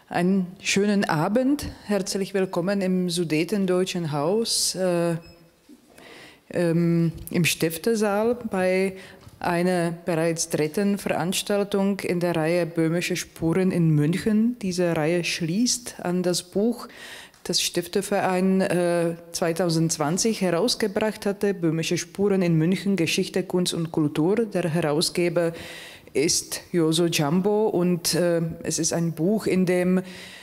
Einen schönen Abend, herzlich willkommen im Sudetendeutschen Haus im Stiftersaal bei einer bereits dritten Veranstaltung in der Reihe Böhmische Spuren in München. Diese Reihe schließt an das Buch, das Stifterverein 2020 herausgebracht hatte, Böhmische Spuren in München, Geschichte, Kunst und Kultur. Der Herausgeber ist Jozo Jambo und es ist ein Buch, in dem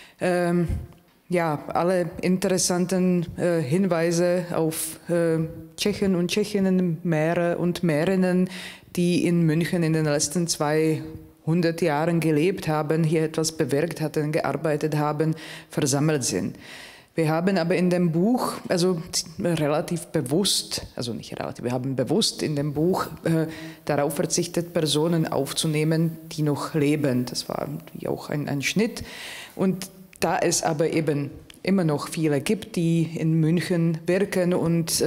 alle interessanten Hinweise auf Tschechen und Tschechinnen, Mährer und Mährinnen, die in München in den letzten 200 Jahren gelebt haben, hier etwas bewirkt hatten, gearbeitet haben, versammelt sind. Wir haben aber in dem Buch, also relativ bewusst, also nicht relativ, wir haben bewusst in dem Buch darauf verzichtet, Personen aufzunehmen, die noch leben. Das war auch ein Schnitt. Und da es aber eben immer noch viele gibt, die in München wirken und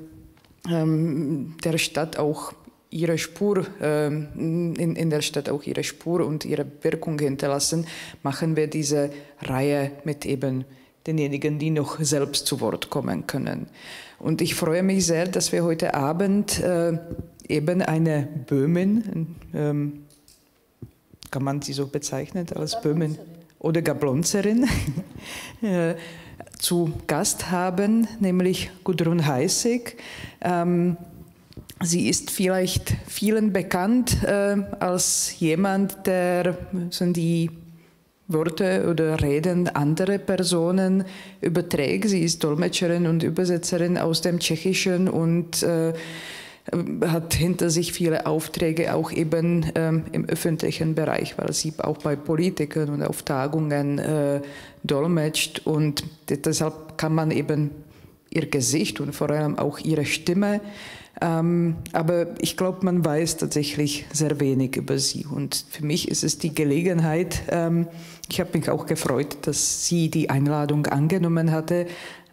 der Stadt auch ihre Spur, in der Stadt auch ihre Spur und ihre Wirkung hinterlassen, machen wir diese Reihe mit eben denjenigen, die noch selbst zu Wort kommen können. Und ich freue mich sehr, dass wir heute Abend eben eine Böhmin, kann man sie so bezeichnen als Böhmin oder Gablonzerin, zu Gast haben, nämlich Gudrun Heissig. Sie ist vielleicht vielen bekannt als jemand, der die Worte oder Reden anderer Personen überträgt. Sie ist Dolmetscherin und Übersetzerin aus dem Tschechischen und hat hinter sich viele Aufträge auch eben im öffentlichen Bereich, weil sie auch bei Politikern und auf Tagungen dolmetscht und deshalb kann man eben ihr Gesicht und vor allem auch ihre Stimme, aber ich glaube, man weiß tatsächlich sehr wenig über sie und für mich ist es die Gelegenheit, ich habe mich auch gefreut, dass sie die Einladung angenommen hatte,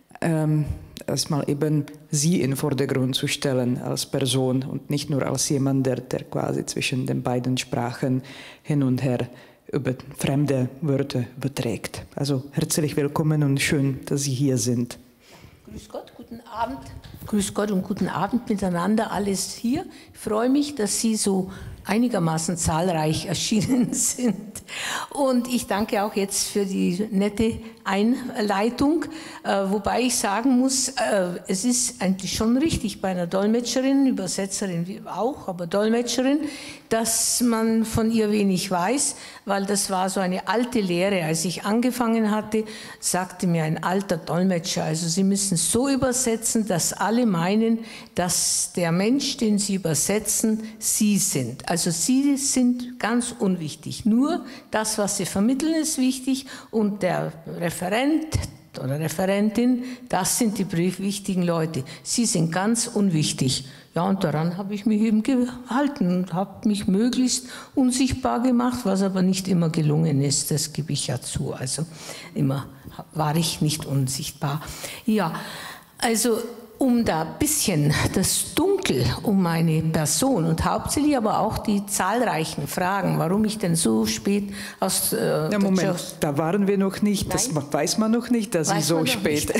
erstmal eben sie in den Vordergrund zu stellen als Person und nicht nur als jemand, der quasi zwischen den beiden Sprachen hin und her über fremde Wörter überträgt. Also herzlich willkommen und schön, dass Sie hier sind. Grüß Gott, guten Abend. Grüß Gott und guten Abend miteinander, alles hier. Ich freue mich, dass Sie so einigermaßen zahlreich erschienen sind. Und ich danke auch jetzt für die nette Einleitung, wobei ich sagen muss, es ist eigentlich schon richtig bei einer Dolmetscherin, Übersetzerin auch, aber Dolmetscherin, dass man von ihr wenig weiß, weil das war so eine alte Lehre. Als ich angefangen hatte, sagte mir ein alter Dolmetscher, also Sie müssen so übersetzen, dass alle meinen, dass der Mensch, den Sie übersetzen, Sie sind. Also Sie sind ganz unwichtig. Nur das, was Sie vermitteln, ist wichtig und der Referent oder Referentin, das sind die wichtigen Leute. Sie sind ganz unwichtig. Ja, und daran habe ich mich eben gehalten und habe mich möglichst unsichtbar gemacht, was aber nicht immer gelungen ist, das gebe ich ja zu. Also immer war ich nicht unsichtbar. Ja, also um da ein bisschen das Dunkel um meine Person und hauptsächlich aber auch die zahlreichen Fragen, warum ich denn so spät aus... Moment, da waren wir noch nicht, nein? Das weiß man noch nicht, dass Sie so spät...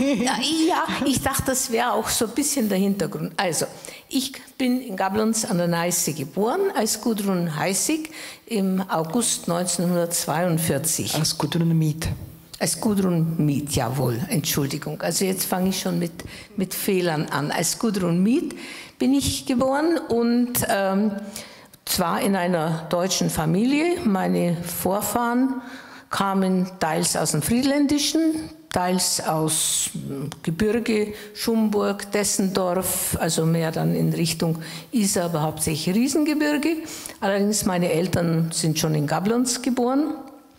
Ja, ich dachte, das wäre auch so ein bisschen der Hintergrund. Also, ich bin in Gablons an der Neiße geboren, als Gudrun Heissig im August 1942. Als Gudrun Mieth. Als Gudrun Mieth, jawohl, Entschuldigung. Also jetzt fange ich schon mit Fehlern an. Als Gudrun Mieth bin ich geboren und zwar in einer deutschen Familie. Meine Vorfahren kamen teils aus dem Friedländischen, teils aus Gebirge, Schumburg, Dessendorf, also mehr dann in Richtung Isar, aber hauptsächlich Riesengebirge. Allerdings meine Eltern sind schon in Gablons geboren.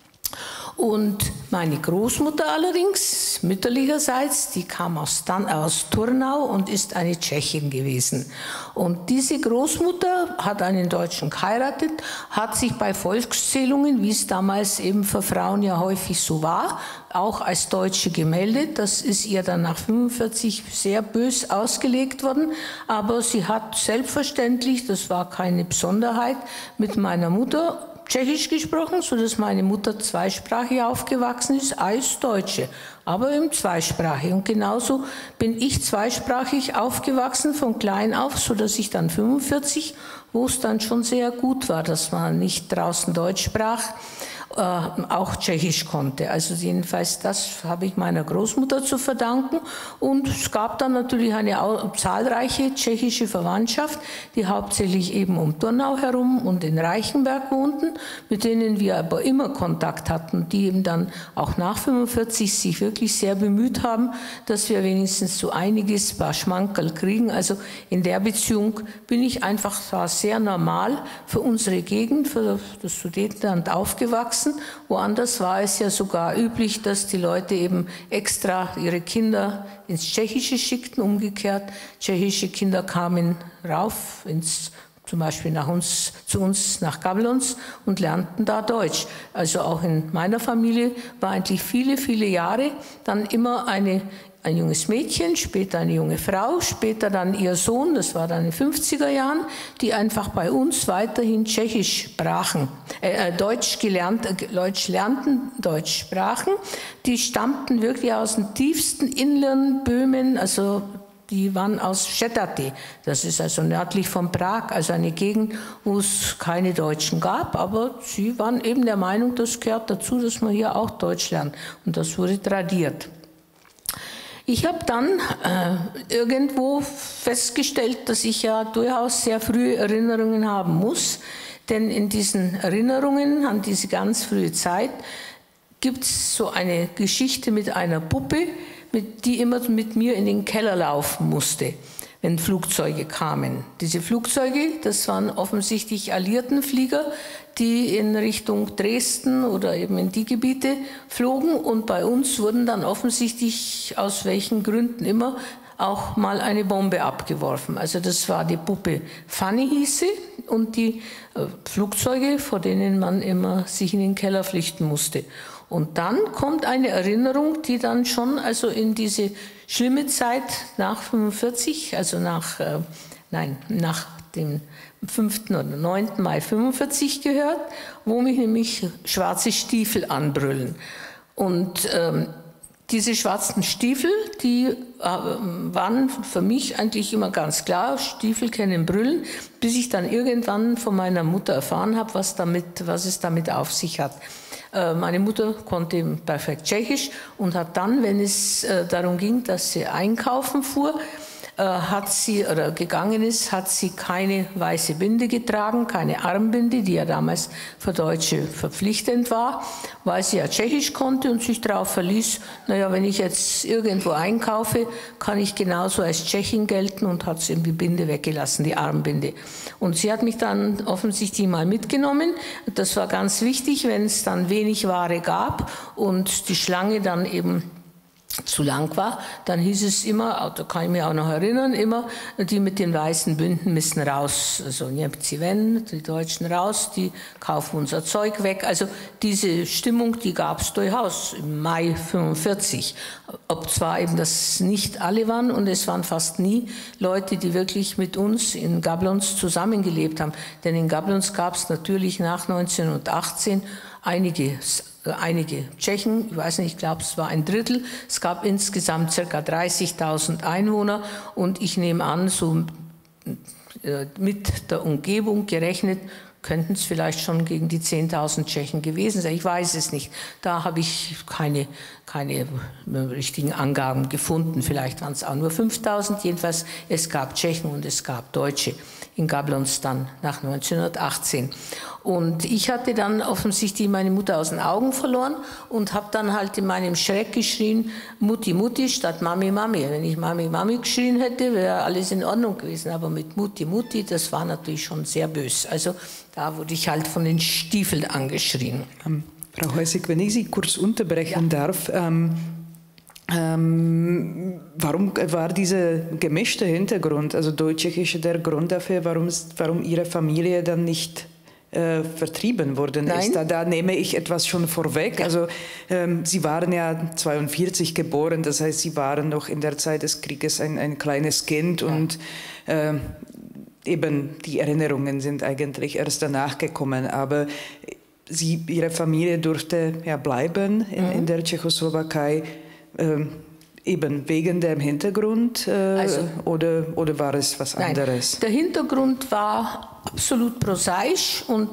Und meine Großmutter allerdings, mütterlicherseits, die kam aus Turnau und ist eine Tschechin gewesen. Und diese Großmutter hat einen Deutschen geheiratet, hat sich bei Volkszählungen, wie es damals eben für Frauen ja häufig so war, auch als Deutsche gemeldet. Das ist ihr dann nach 1945 sehr bös ausgelegt worden. Aber sie hat selbstverständlich, das war keine Besonderheit, mit meiner Mutter Tschechisch gesprochen, sodass meine Mutter zweisprachig aufgewachsen ist als Deutsche, aber eben zweisprachig. Und genauso bin ich zweisprachig aufgewachsen von klein auf, sodass ich dann 45, wo es dann schon sehr gut war, dass man nicht draußen Deutsch sprach, auch Tschechisch konnte. Also jedenfalls das habe ich meiner Großmutter zu verdanken. Und es gab dann natürlich eine zahlreiche tschechische Verwandtschaft, die hauptsächlich eben um Turnau herum und in Reichenberg wohnten, mit denen wir aber immer Kontakt hatten, die eben dann auch nach 45 sich wirklich sehr bemüht haben, dass wir wenigstens so einiges paar Schmankerl kriegen. Also in der Beziehung bin ich einfach sehr normal für unsere Gegend, für das Sudetenland aufgewachsen. Woanders war es ja sogar üblich, dass die Leute eben extra ihre Kinder ins Tschechische schickten, umgekehrt. Tschechische Kinder kamen rauf, zum Beispiel zu uns nach Gablons und lernten da Deutsch. Also auch in meiner Familie war eigentlich viele, viele Jahre dann immer ein junges Mädchen, später eine junge Frau, später dann ihr Sohn, das war dann in den 50er Jahren, die einfach bei uns weiterhin Tschechisch sprachen, Deutsch lernten, Deutsch sprachen. Die stammten wirklich aus den tiefsten Inland Böhmen, also die waren aus Štětí, das ist also nördlich von Prag, also eine Gegend, wo es keine Deutschen gab, aber sie waren eben der Meinung, das gehört dazu, dass man hier auch Deutsch lernt, und das wurde tradiert. Ich habe dann irgendwo festgestellt, dass ich ja durchaus sehr frühe Erinnerungen haben muss, denn in diesen Erinnerungen an diese ganz frühe Zeit gibt es so eine Geschichte mit einer Puppe, die immer mit mir in den Keller laufen musste, wenn Flugzeuge kamen. Diese Flugzeuge, das waren offensichtlich Alliiertenflieger, die in Richtung Dresden oder eben in die Gebiete flogen, und bei uns wurden dann offensichtlich, aus welchen Gründen immer, auch mal eine Bombe abgeworfen. Also das war die Puppe Fanny hieß sie, und die Flugzeuge, vor denen man immer sich in den Keller flüchten musste. Und dann kommt eine Erinnerung, die dann schon also in diese schlimme Zeit nach 45, also nach dem 5. oder 9. Mai 45 gehört, wo mich nämlich schwarze Stiefel anbrüllen. Und diese schwarzen Stiefel, die waren für mich eigentlich immer ganz klar, Stiefel kennen Brüllen, bis ich dann irgendwann von meiner Mutter erfahren habe, was es damit auf sich hat. Meine Mutter konnte perfekt Tschechisch und hat dann, wenn es darum ging, dass sie einkaufen fuhr, hat sie keine weiße Binde getragen, keine Armbinde, die ja damals für Deutsche verpflichtend war, weil sie ja Tschechisch konnte und sich darauf verließ, naja, wenn ich jetzt irgendwo einkaufe, kann ich genauso als Tschechin gelten, und hat sie die Binde weggelassen, die Armbinde. Und sie hat mich dann offensichtlich mal mitgenommen. Das war ganz wichtig, wenn es dann wenig Ware gab und die Schlange dann eben zu lang war, dann hieß es immer, da kann ich mich auch noch erinnern, immer, die mit den weißen Bünden müssen raus. Also die Deutschen raus, die kaufen unser Zeug weg. Also diese Stimmung, die gab es durchaus im Mai 45. Ob zwar eben das nicht alle waren, und es waren fast nie Leute, die wirklich mit uns in Gablons zusammengelebt haben. Denn in Gablons gab es natürlich nach 1918 einige Tschechen, ich weiß nicht, ich glaube, es war ein Drittel. Es gab insgesamt ca. 30.000 Einwohner, und ich nehme an, so mit der Umgebung gerechnet, könnten es vielleicht schon gegen die 10.000 Tschechen gewesen sein. Ich weiß es nicht. Da habe ich keine richtigen Angaben gefunden. Vielleicht waren es auch nur 5.000. Jedenfalls, es gab Tschechen und es gab Deutsche in Gablons dann nach 1918. Und ich hatte dann offensichtlich meine Mutter aus den Augen verloren und habe dann halt in meinem Schreck geschrien, Mutti, Mutti statt Mami, Mami. Wenn ich Mami, Mami geschrien hätte, wäre alles in Ordnung gewesen. Aber mit Mutti, Mutti, das war natürlich schon sehr böse. Also da wurde ich halt von den Stiefeln angeschrien. Frau Heusig, wenn ich Sie kurz unterbrechen darf, warum war dieser gemischte Hintergrund, also deutsch-tschechische, der Grund dafür, warum Ihre Familie dann nicht vertrieben worden ist? Da nehme ich etwas schon vorweg. Ja. Also Sie waren ja 1942 geboren, das heißt, Sie waren noch in der Zeit des Krieges ein kleines Kind, ja. Und eben die Erinnerungen sind eigentlich erst danach gekommen. Aber ihre Familie durfte ja bleiben in der Tschechoslowakei, eben wegen dem Hintergrund oder war es was anderes? Nein, der Hintergrund war absolut prosaisch und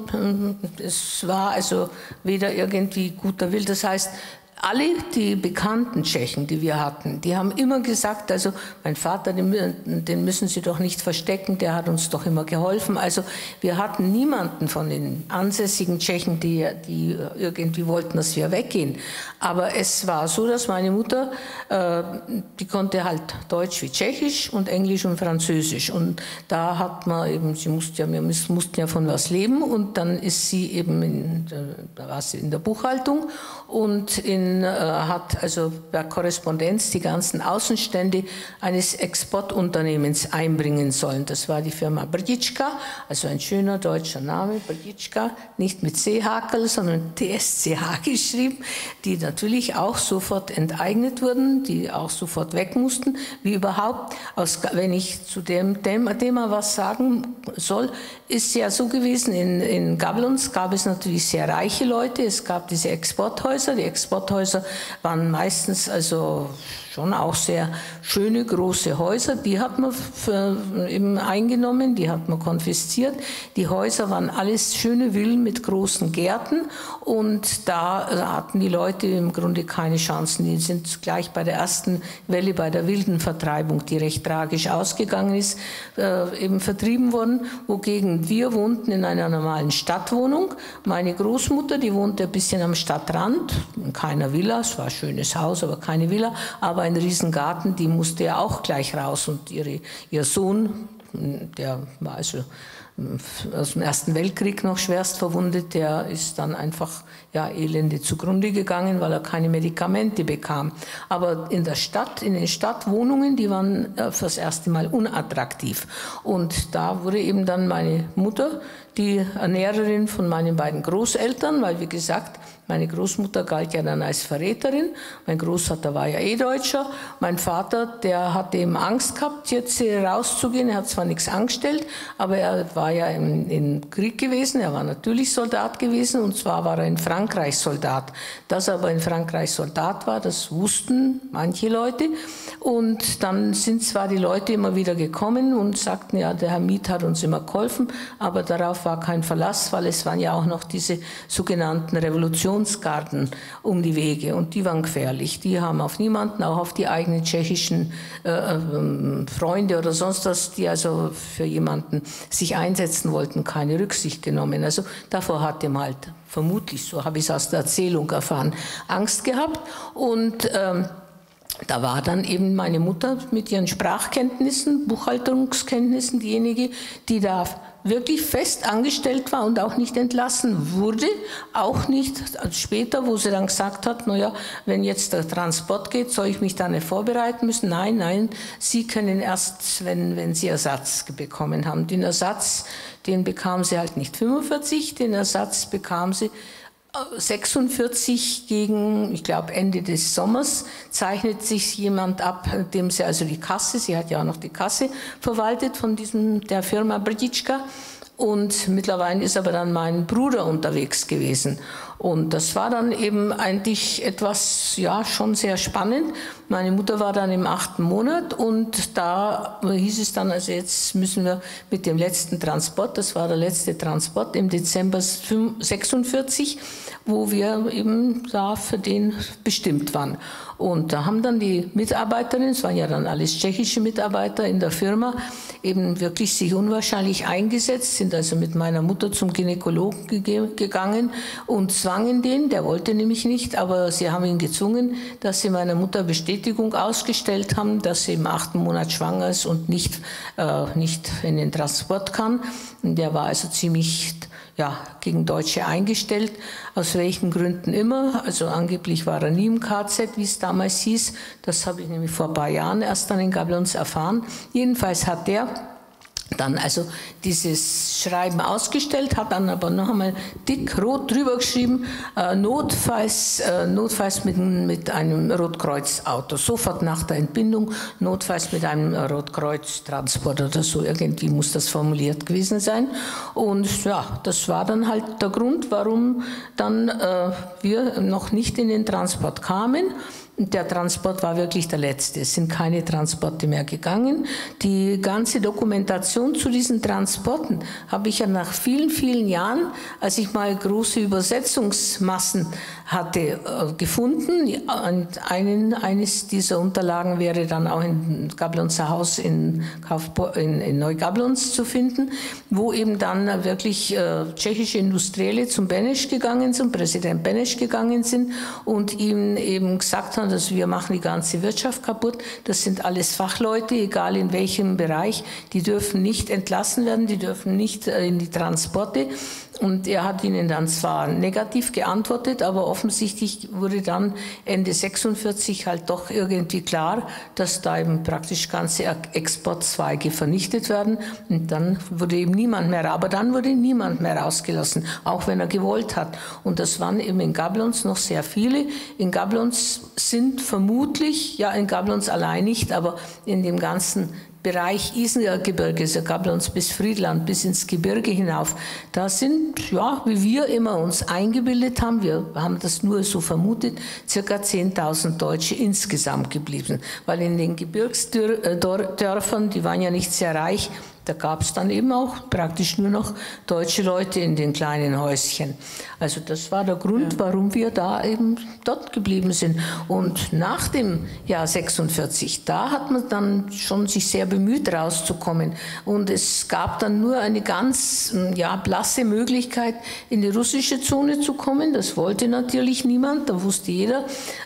es war also weder irgendwie guter Wille. Das heißt, alle die bekannten Tschechen, die wir hatten, die haben immer gesagt, also mein Vater, den müssen Sie doch nicht verstecken, der hat uns doch immer geholfen. Also wir hatten niemanden von den ansässigen Tschechen, die irgendwie wollten, dass wir weggehen. Aber es war so, dass meine Mutter, die konnte halt Deutsch wie Tschechisch und Englisch und Französisch. Und da hat man eben, wir mussten ja von was leben und dann ist sie eben, da war sie in der Buchhaltung und hat also per Korrespondenz die ganzen Außenstände eines Exportunternehmens einbringen sollen. Das war die Firma Brditschka, also ein schöner deutscher Name, Brditschka, nicht mit C-Hakel, sondern TSCH geschrieben, die natürlich auch sofort enteignet wurden, die auch sofort weg mussten, wie überhaupt. Wenn ich zu dem Thema was sagen soll, ist ja so gewesen, in Gablons gab es natürlich sehr reiche Leute, es gab diese Exporthäuser, die Exporthäuser waren meistens also schon auch sehr schöne, große Häuser, die hat man eben eingenommen, die hat man konfisziert. Die Häuser waren alles schöne Villen mit großen Gärten und da hatten die Leute im Grunde keine Chancen. Die sind gleich bei der ersten Welle, bei der wilden Vertreibung, die recht tragisch ausgegangen ist, eben vertrieben worden, wogegen wir wohnten in einer normalen Stadtwohnung. Meine Großmutter, die wohnte ein bisschen am Stadtrand, in keiner Villa, es war ein schönes Haus, aber keine Villa, aber ein Riesengarten, die musste ja auch gleich raus und ihr Sohn, der war also aus dem Ersten Weltkrieg noch schwerst verwundet, der ist dann einfach elende zugrunde gegangen, weil er keine Medikamente bekam. Aber in der Stadt, in den Stadtwohnungen, die waren fürs erste Mal unattraktiv. Und da wurde eben dann meine Mutter die Ernährerin von meinen beiden Großeltern, weil wie gesagt, meine Großmutter galt ja dann als Verräterin, mein Großvater war ja Deutscher, mein Vater, der hatte eben Angst gehabt, jetzt rauszugehen, er hat zwar nichts angestellt, aber er war ja im Krieg gewesen, er war natürlich Soldat gewesen und zwar war er in Frankreich Soldat. Dass er aber in Frankreich Soldat war, das wussten manche Leute und dann sind zwar die Leute immer wieder gekommen und sagten, ja, der Herr Mieth hat uns immer geholfen, aber darauf war kein Verlass, weil es waren ja auch noch diese sogenannten Revolutionsgarden um die Wege und die waren gefährlich. Die haben auf niemanden, auch auf die eigenen tschechischen Freunde oder sonst was, die also für jemanden sich einsetzen wollten, keine Rücksicht genommen. Also davor hatte man halt vermutlich, so habe ich es aus der Erzählung erfahren, Angst gehabt und da war dann eben meine Mutter mit ihren Sprachkenntnissen, Buchhaltungskenntnissen diejenige, die da wirklich fest angestellt war und auch nicht entlassen wurde, auch nicht später, wo sie dann gesagt hat, naja, wenn jetzt der Transport geht, soll ich mich da nicht vorbereiten müssen? Nein, nein, Sie können erst, wenn Sie Ersatz bekommen haben. Den Ersatz, den bekam sie halt nicht 45, den Ersatz bekam sie 46 gegen, ich glaube, Ende des Sommers zeichnet sich jemand ab, dem sie also die Kasse, sie hat ja auch noch die Kasse verwaltet von der Firma Brditschka und mittlerweile ist aber dann mein Bruder unterwegs gewesen. Und das war dann eben eigentlich etwas, ja, schon sehr spannend. Meine Mutter war dann im 8. Monat und da hieß es dann, also jetzt müssen wir mit dem letzten Transport, das war der letzte Transport im Dezember 46, wo wir eben da für den bestimmt waren. Und da haben dann die Mitarbeiterinnen, es waren ja dann alles tschechische Mitarbeiter in der Firma, eben wirklich sich unwahrscheinlich eingesetzt, sind also mit meiner Mutter zum Gynäkologen gegangen und zwangen den, der wollte nämlich nicht, aber sie haben ihn gezwungen, dass sie meiner Mutter Bestätigung ausgestellt haben, dass sie im 8. Monat schwanger ist und nicht in den Transport kann. Und der war also ziemlich gegen Deutsche eingestellt, aus welchen Gründen immer. Also angeblich war er nie im KZ, wie es damals hieß. Das habe ich nämlich vor ein paar Jahren erst dann in Gablons erfahren. Jedenfalls hat der dann also dieses Schreiben ausgestellt, hat dann aber noch einmal dick rot drüber geschrieben, notfalls mit einem Rotkreuzauto, sofort nach der Entbindung, notfalls mit einem Rotkreuztransport oder so, irgendwie muss das formuliert gewesen sein. Und ja, das war dann halt der Grund, warum dann wir noch nicht in den Transport kamen. Der Transport war wirklich der letzte. Es sind keine Transporte mehr gegangen. Die ganze Dokumentation zu diesen Transporten habe ich ja nach vielen, vielen Jahren, als ich mal große Übersetzungsmassen hatte, gefunden. Eines dieser Unterlagen wäre dann auch in Gablonzer Haus in Neugablonz zu finden, wo eben dann wirklich tschechische Industrielle zum Beneš gegangen sind, Präsident Beneš gegangen sind und ihm eben gesagt haben, dass wir machen die ganze Wirtschaft kaputt. Das sind alles Fachleute, egal in welchem Bereich. Die dürfen nicht entlassen werden, die dürfen nicht in die Transporte. Und er hat ihnen dann zwar negativ geantwortet, aber offensichtlich wurde dann Ende 46 halt doch irgendwie klar, dass da eben praktisch ganze Exportzweige vernichtet werden. Und dann wurde eben niemand mehr, aber dann wurde niemand mehr rausgelassen, auch wenn er gewollt hat. Und das waren eben in Gablonz noch sehr viele. In Gablonz sind vermutlich, ja in Gablonz allein nicht, aber in dem ganzen Bereich Isengebirge, also Gablonz bis Friedland, bis ins Gebirge hinauf, da sind, ja, wie wir immer uns eingebildet haben, wir haben das nur so vermutet, circa 10.000 Deutsche insgesamt geblieben, weil in den Gebirgsdörfern, die waren ja nicht sehr reich, da gab es dann eben auch praktisch nur noch deutsche Leute in den kleinen Häuschen. Also das war der Grund, warum wir da eben dort geblieben sind. Und nach dem Jahr 46, da hat man dann schon sich sehr bemüht, rauszukommen. Und es gab dann nur eine ganz blasse Möglichkeit, in die russische Zone zu kommen. Das wollte natürlich niemand, da wusste jeder,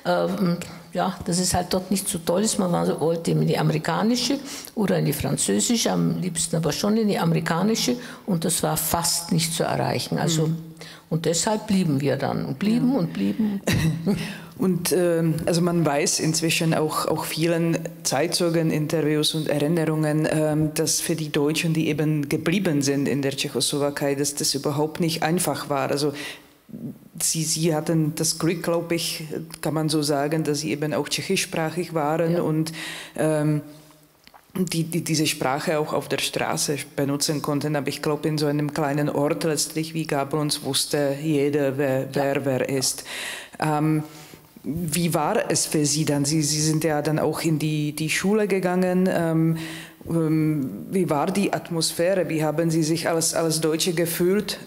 dass es halt dort nicht so toll ist. Man wollte in die amerikanische oder in die französische, am liebsten aber schon in die amerikanische. Und das war fast nicht zu erreichen. Also, und deshalb blieben wir dann und blieben und blieben. Und also man weiß inzwischen auch vielen Zeitzeugen-Interviews und Erinnerungen, dass für die Deutschen, die eben geblieben sind in der Tschechoslowakei, dass das überhaupt nicht einfach war. Also Sie hatten das Glück, glaube ich, kann man so sagen, dass Sie eben auch tschechischsprachig waren und diese Sprache auch auf der Straße benutzen konnten. Aber ich glaube, in so einem kleinen Ort letztlich wie Gablonz wusste jeder, wer ist. Wie war es für Sie dann? Sie sind ja dann auch in die Schule gegangen. Wie war die Atmosphäre? Wie haben Sie sich als Deutsche gefühlt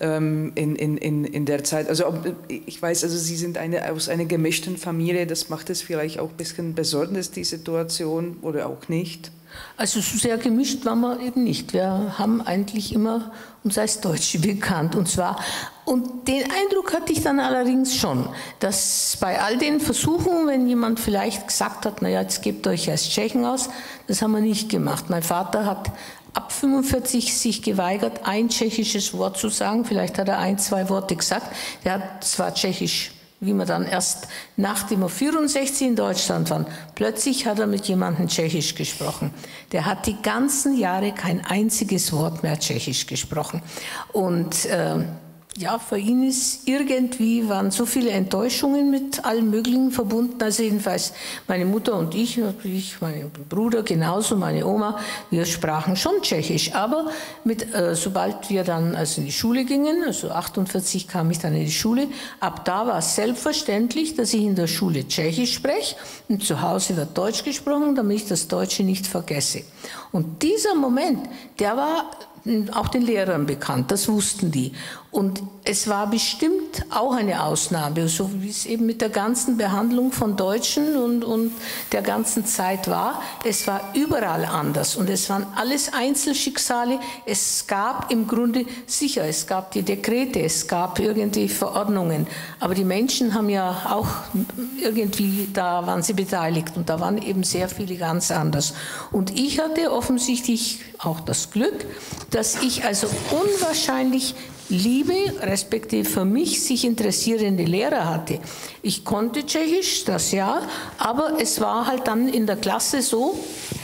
in der Zeit? Also ich weiß, also Sie sind aus einer gemischten Familie. Das macht es vielleicht auch ein bisschen besonders, die Situation, oder auch nicht? Also so sehr gemischt waren wir eben nicht. Wir haben eigentlich immer uns als Deutsche bekannt. Und den Eindruck hatte ich dann allerdings schon, dass bei all den Versuchen, wenn jemand vielleicht gesagt hat, naja, jetzt gebt euch als Tschechen aus, das haben wir nicht gemacht. Mein Vater hat ab 45 sich geweigert, ein tschechisches Wort zu sagen. Vielleicht hat er 1, 2 Worte gesagt. Der hat zwar Tschechisch, wie man dann erst nachdem er 64 in Deutschland war, plötzlich hat er mit jemandem Tschechisch gesprochen. Der hat die ganzen Jahre kein einziges Wort mehr Tschechisch gesprochen. Und für ihn waren so viele Enttäuschungen mit allem Möglichen verbunden. Also jedenfalls meine Mutter und ich, natürlich mein Bruder genauso, meine Oma, wir sprachen schon Tschechisch. Aber sobald wir dann in die Schule gingen, also 48 kam ich dann in die Schule, ab da war es selbstverständlich, dass ich in der Schule Tschechisch spreche und zu Hause wird Deutsch gesprochen, damit ich das Deutsche nicht vergesse. Und dieser Moment, der war auch den Lehrern bekannt, das wussten die. Und es war bestimmt auch eine Ausnahme, so wie es eben mit der ganzen Behandlung von Deutschen und der ganzen Zeit war. Es war überall anders und es waren alles Einzelschicksale. Es gab im Grunde es gab die Dekrete, es gab irgendwie Verordnungen, aber die Menschen haben ja auch irgendwie, da waren sie beteiligt und da waren eben sehr viele ganz anders. Und ich hatte offensichtlich auch das Glück, dass ich also unwahrscheinlich liebe, respektive für mich sich interessierende Lehrer hatte. Ich konnte Tschechisch, das ja, aber es war halt dann in der Klasse so,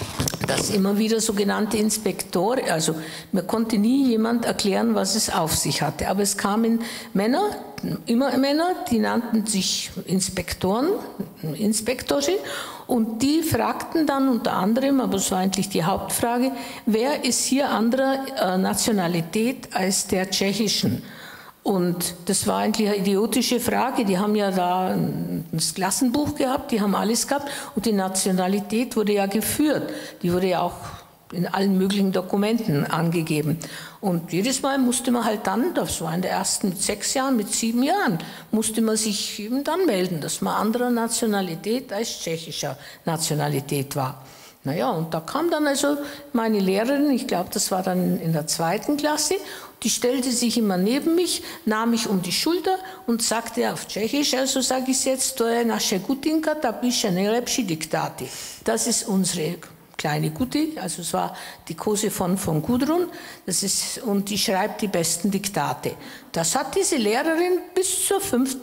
dass immer wieder sogenannte Inspektoren, also mir konnte nie jemand erklären, was es auf sich hatte, aber es kamen Männer, immer Männer, die nannten sich Inspektoren, Inspektori, und die fragten dann unter anderem, aber es war eigentlich die Hauptfrage, wer ist hier anderer Nationalität als der tschechischen? Und das war eigentlich eine idiotische Frage. Die haben ja da ein Klassenbuch gehabt, die haben alles gehabt und die Nationalität wurde ja geführt. Die wurde ja auch in allen möglichen Dokumenten angegeben. Und jedes Mal musste man halt dann, das war in der ersten mit 6 Jahren, mit 7 Jahren, musste man sich eben dann melden, dass man anderer Nationalität als tschechischer Nationalität war. Naja, und da kam dann also meine Lehrerin, ich glaube, das war dann in der 2. Klasse, die stellte sich immer neben mich, nahm mich um die Schulter und sagte auf Tschechisch, also sage ich es jetzt, to je naše Gutinka, ta píše nejlepší diktáty. Das ist unsere kleine Guti, also es war die Kose von Gudrun, und die schreibt die besten Diktate. Das hat diese Lehrerin bis zur 5.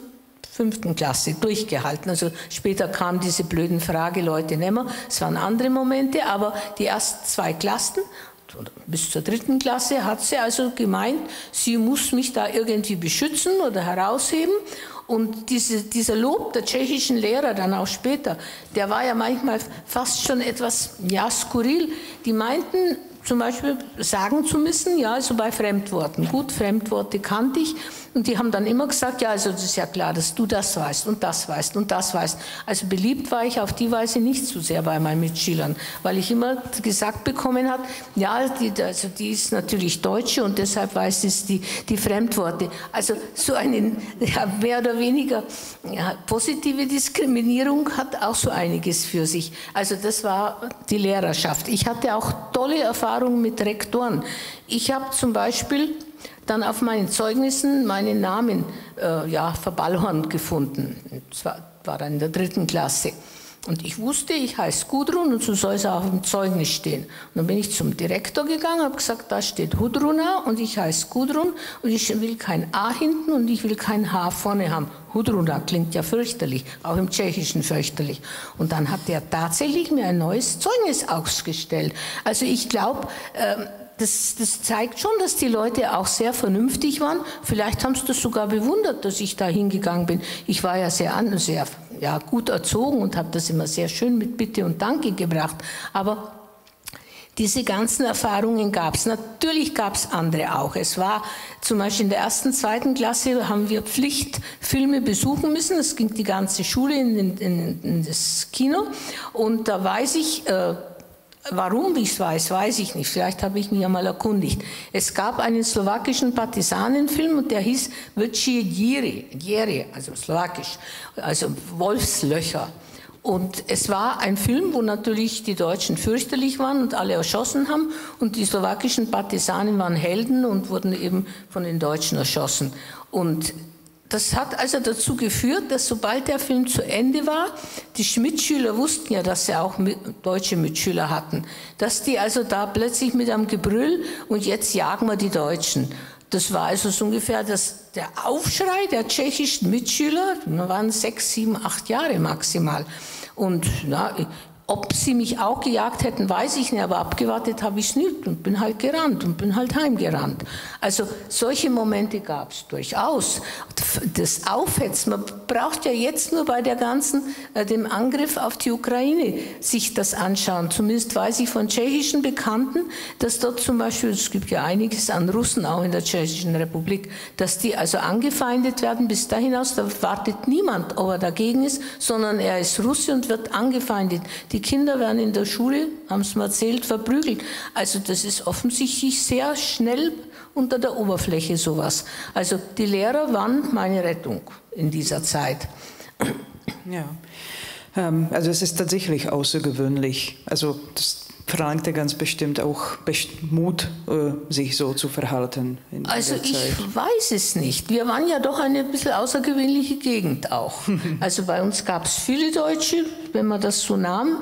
Klasse durchgehalten. Also später kamen diese blöden Frageleute nicht mehr. Es waren andere Momente, aber die ersten 2 Klassen, bis zur 3. Klasse, hat sie also gemeint, sie muss mich da irgendwie beschützen oder herausheben. Und dieser Lob der tschechischen Lehrer dann auch später, der war ja manchmal fast schon etwas, ja, skurril. Die meinten zum Beispiel sagen zu müssen, ja, also bei Fremdworten. Gut, Fremdworte kannte ich. Und die haben dann immer gesagt, ja, also das ist ja klar, dass du das weißt und das weißt und das weißt. Also beliebt war ich auf die Weise nicht so sehr bei meinen Mitschülern, weil ich immer gesagt bekommen habe, ja, die ist natürlich Deutsche und deshalb weiß es die Fremdworte. Also so eine ja, mehr oder weniger positive Diskriminierung hat auch so einiges für sich. Also das war die Lehrerschaft. Ich hatte auch tolle Erfahrungen mit Rektoren. Ich habe zum Beispiel dann auf meinen Zeugnissen meinen Namen verballhornt gefunden. Das war dann in der 3. Klasse. Und ich wusste, ich heiße Gudrun und so soll es auch im Zeugnis stehen. Und dann bin ich zum Direktor gegangen, habe gesagt, da steht Hudruna und ich heiße Gudrun und ich will kein A hinten und ich will kein H vorne haben. Hudruna klingt ja fürchterlich, auch im Tschechischen fürchterlich. Und dann hat der tatsächlich mir ein neues Zeugnis ausgestellt. Also ich glaube, das zeigt schon, dass die Leute auch sehr vernünftig waren. Vielleicht haben sie das sogar bewundert, dass ich da hingegangen bin. Ich war ja sehr gut erzogen und habe das immer sehr schön mit Bitte und Danke gebracht. Aber diese ganzen Erfahrungen gab es. Natürlich gab es andere auch. Es war zum Beispiel in der 1., 2. Klasse haben wir Pflichtfilme besuchen müssen. Es ging die ganze Schule in das Kino. Und da weiß ich, warum ich es weiß ich nicht. Vielleicht habe ich mich einmal erkundigt. Es gab einen slowakischen Partisanenfilm und der hieß Vlčí díry, also slowakisch, also Wolfslöcher. Und es war ein Film, wo natürlich die Deutschen fürchterlich waren und alle erschossen haben und die slowakischen Partisanen waren Helden und wurden eben von den Deutschen erschossen. Und das hat also dazu geführt, dass sobald der Film zu Ende war, die Mitschüler wussten ja, dass sie auch deutsche Mitschüler hatten, dass die also da plötzlich mit einem Gebrüll und jetzt jagen wir die Deutschen. Das war also so ungefähr der Aufschrei der tschechischen Mitschüler, da waren 6, 7, 8 Jahre maximal. Und na, ob sie mich auch gejagt hätten, weiß ich nicht, aber abgewartet habe ich es nicht und bin halt gerannt und bin halt heimgerannt. Also solche Momente gab es durchaus. Das Aufhetzen, man braucht ja jetzt nur bei dem Angriff auf die Ukraine sich das anschauen. Zumindest weiß ich von tschechischen Bekannten, dass dort zum Beispiel, es gibt ja einiges an Russen auch in der Tschechischen Republik, dass die also angefeindet werden bis dahin aus, da wartet niemand, ob er dagegen ist, sondern er ist Russe und wird angefeindet. Die Kinder werden in der Schule, haben es mir erzählt, verprügelt. Also das ist offensichtlich sehr schnell unter der Oberfläche sowas. Also die Lehrer waren meine Rettung in dieser Zeit. Ja, also es ist tatsächlich außergewöhnlich. Also das verlangte ganz bestimmt auch Mut, sich so zu verhalten. Also ich weiß es nicht. Wir waren ja doch eine bisschen außergewöhnliche Gegend auch. Also bei uns gab es viele Deutsche, wenn man das so nahm.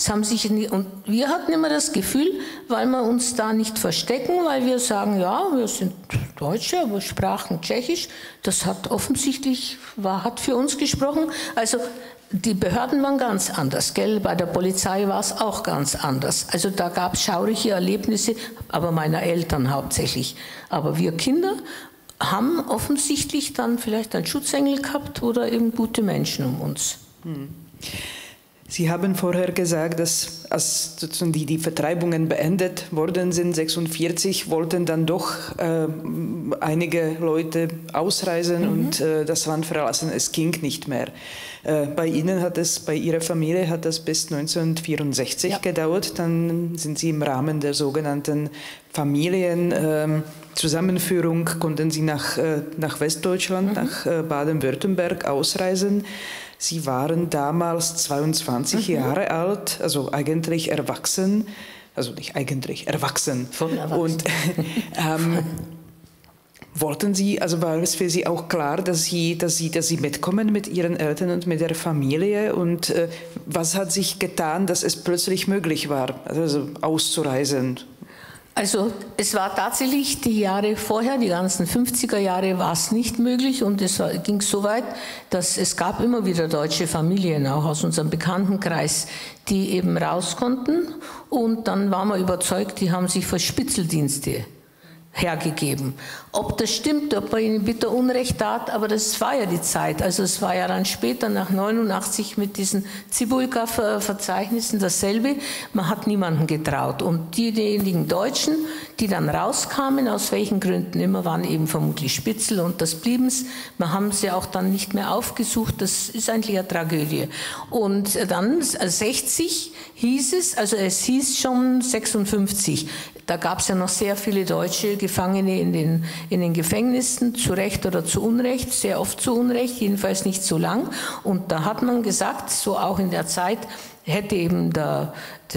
Und wir hatten immer das Gefühl, weil wir uns da nicht verstecken, weil wir sagen, ja, wir sind Deutsche, aber sprachen Tschechisch. Das hat offensichtlich, hat für uns gesprochen. Also die Behörden waren ganz anders, gell? Bei der Polizei war es auch ganz anders. Also da gab es schaurige Erlebnisse, aber meiner Eltern hauptsächlich. Aber wir Kinder haben offensichtlich dann vielleicht einen Schutzengel gehabt oder eben gute Menschen um uns. Sie haben vorher gesagt, dass als die Vertreibungen beendet worden sind, 1946, wollten dann doch einige Leute ausreisen und das Land verlassen. Es ging nicht mehr. Bei Ihnen bei Ihrer Familie hat das bis 1964 gedauert. Dann sind Sie im Rahmen der sogenannten Familienzusammenführung, konnten Sie nach Westdeutschland, nach Baden-Württemberg ausreisen. Sie waren damals 22 Jahre alt, also eigentlich erwachsen, also nicht eigentlich, erwachsen. Schon erwachsen. Und wollten Sie, also war es für Sie auch klar, dass Sie mitkommen mit Ihren Eltern und mit der Familie? Und was hat sich getan, dass es plötzlich möglich war, also auszureisen? Also es war tatsächlich die Jahre vorher, die ganzen 50er Jahre, war es nicht möglich und es ging so weit, dass es gab immer wieder deutsche Familien, auch aus unserem Bekanntenkreis, die eben raus konnten und dann waren wir überzeugt, die haben sich für Spitzeldienste hergegeben. Ob das stimmt, ob man ihnen bitter Unrecht tat, aber das war ja die Zeit. Also es war ja dann später nach 89 mit diesen Zibulka-Verzeichnissen dasselbe. Man hat niemanden getraut. Und diejenigen Deutschen, die dann rauskamen, aus welchen Gründen immer, waren eben vermutlich Spitzel und das blieben's. Wir haben sie auch dann nicht mehr aufgesucht. Das ist eigentlich eine Tragödie. Und dann 60 hieß es, also es hieß schon 56, da gab es ja noch sehr viele deutsche Gefangene in den Gefängnissen, zu Recht oder zu Unrecht, sehr oft zu Unrecht, jedenfalls nicht so lang. Und da hat man gesagt, so auch in der Zeit, hätte eben der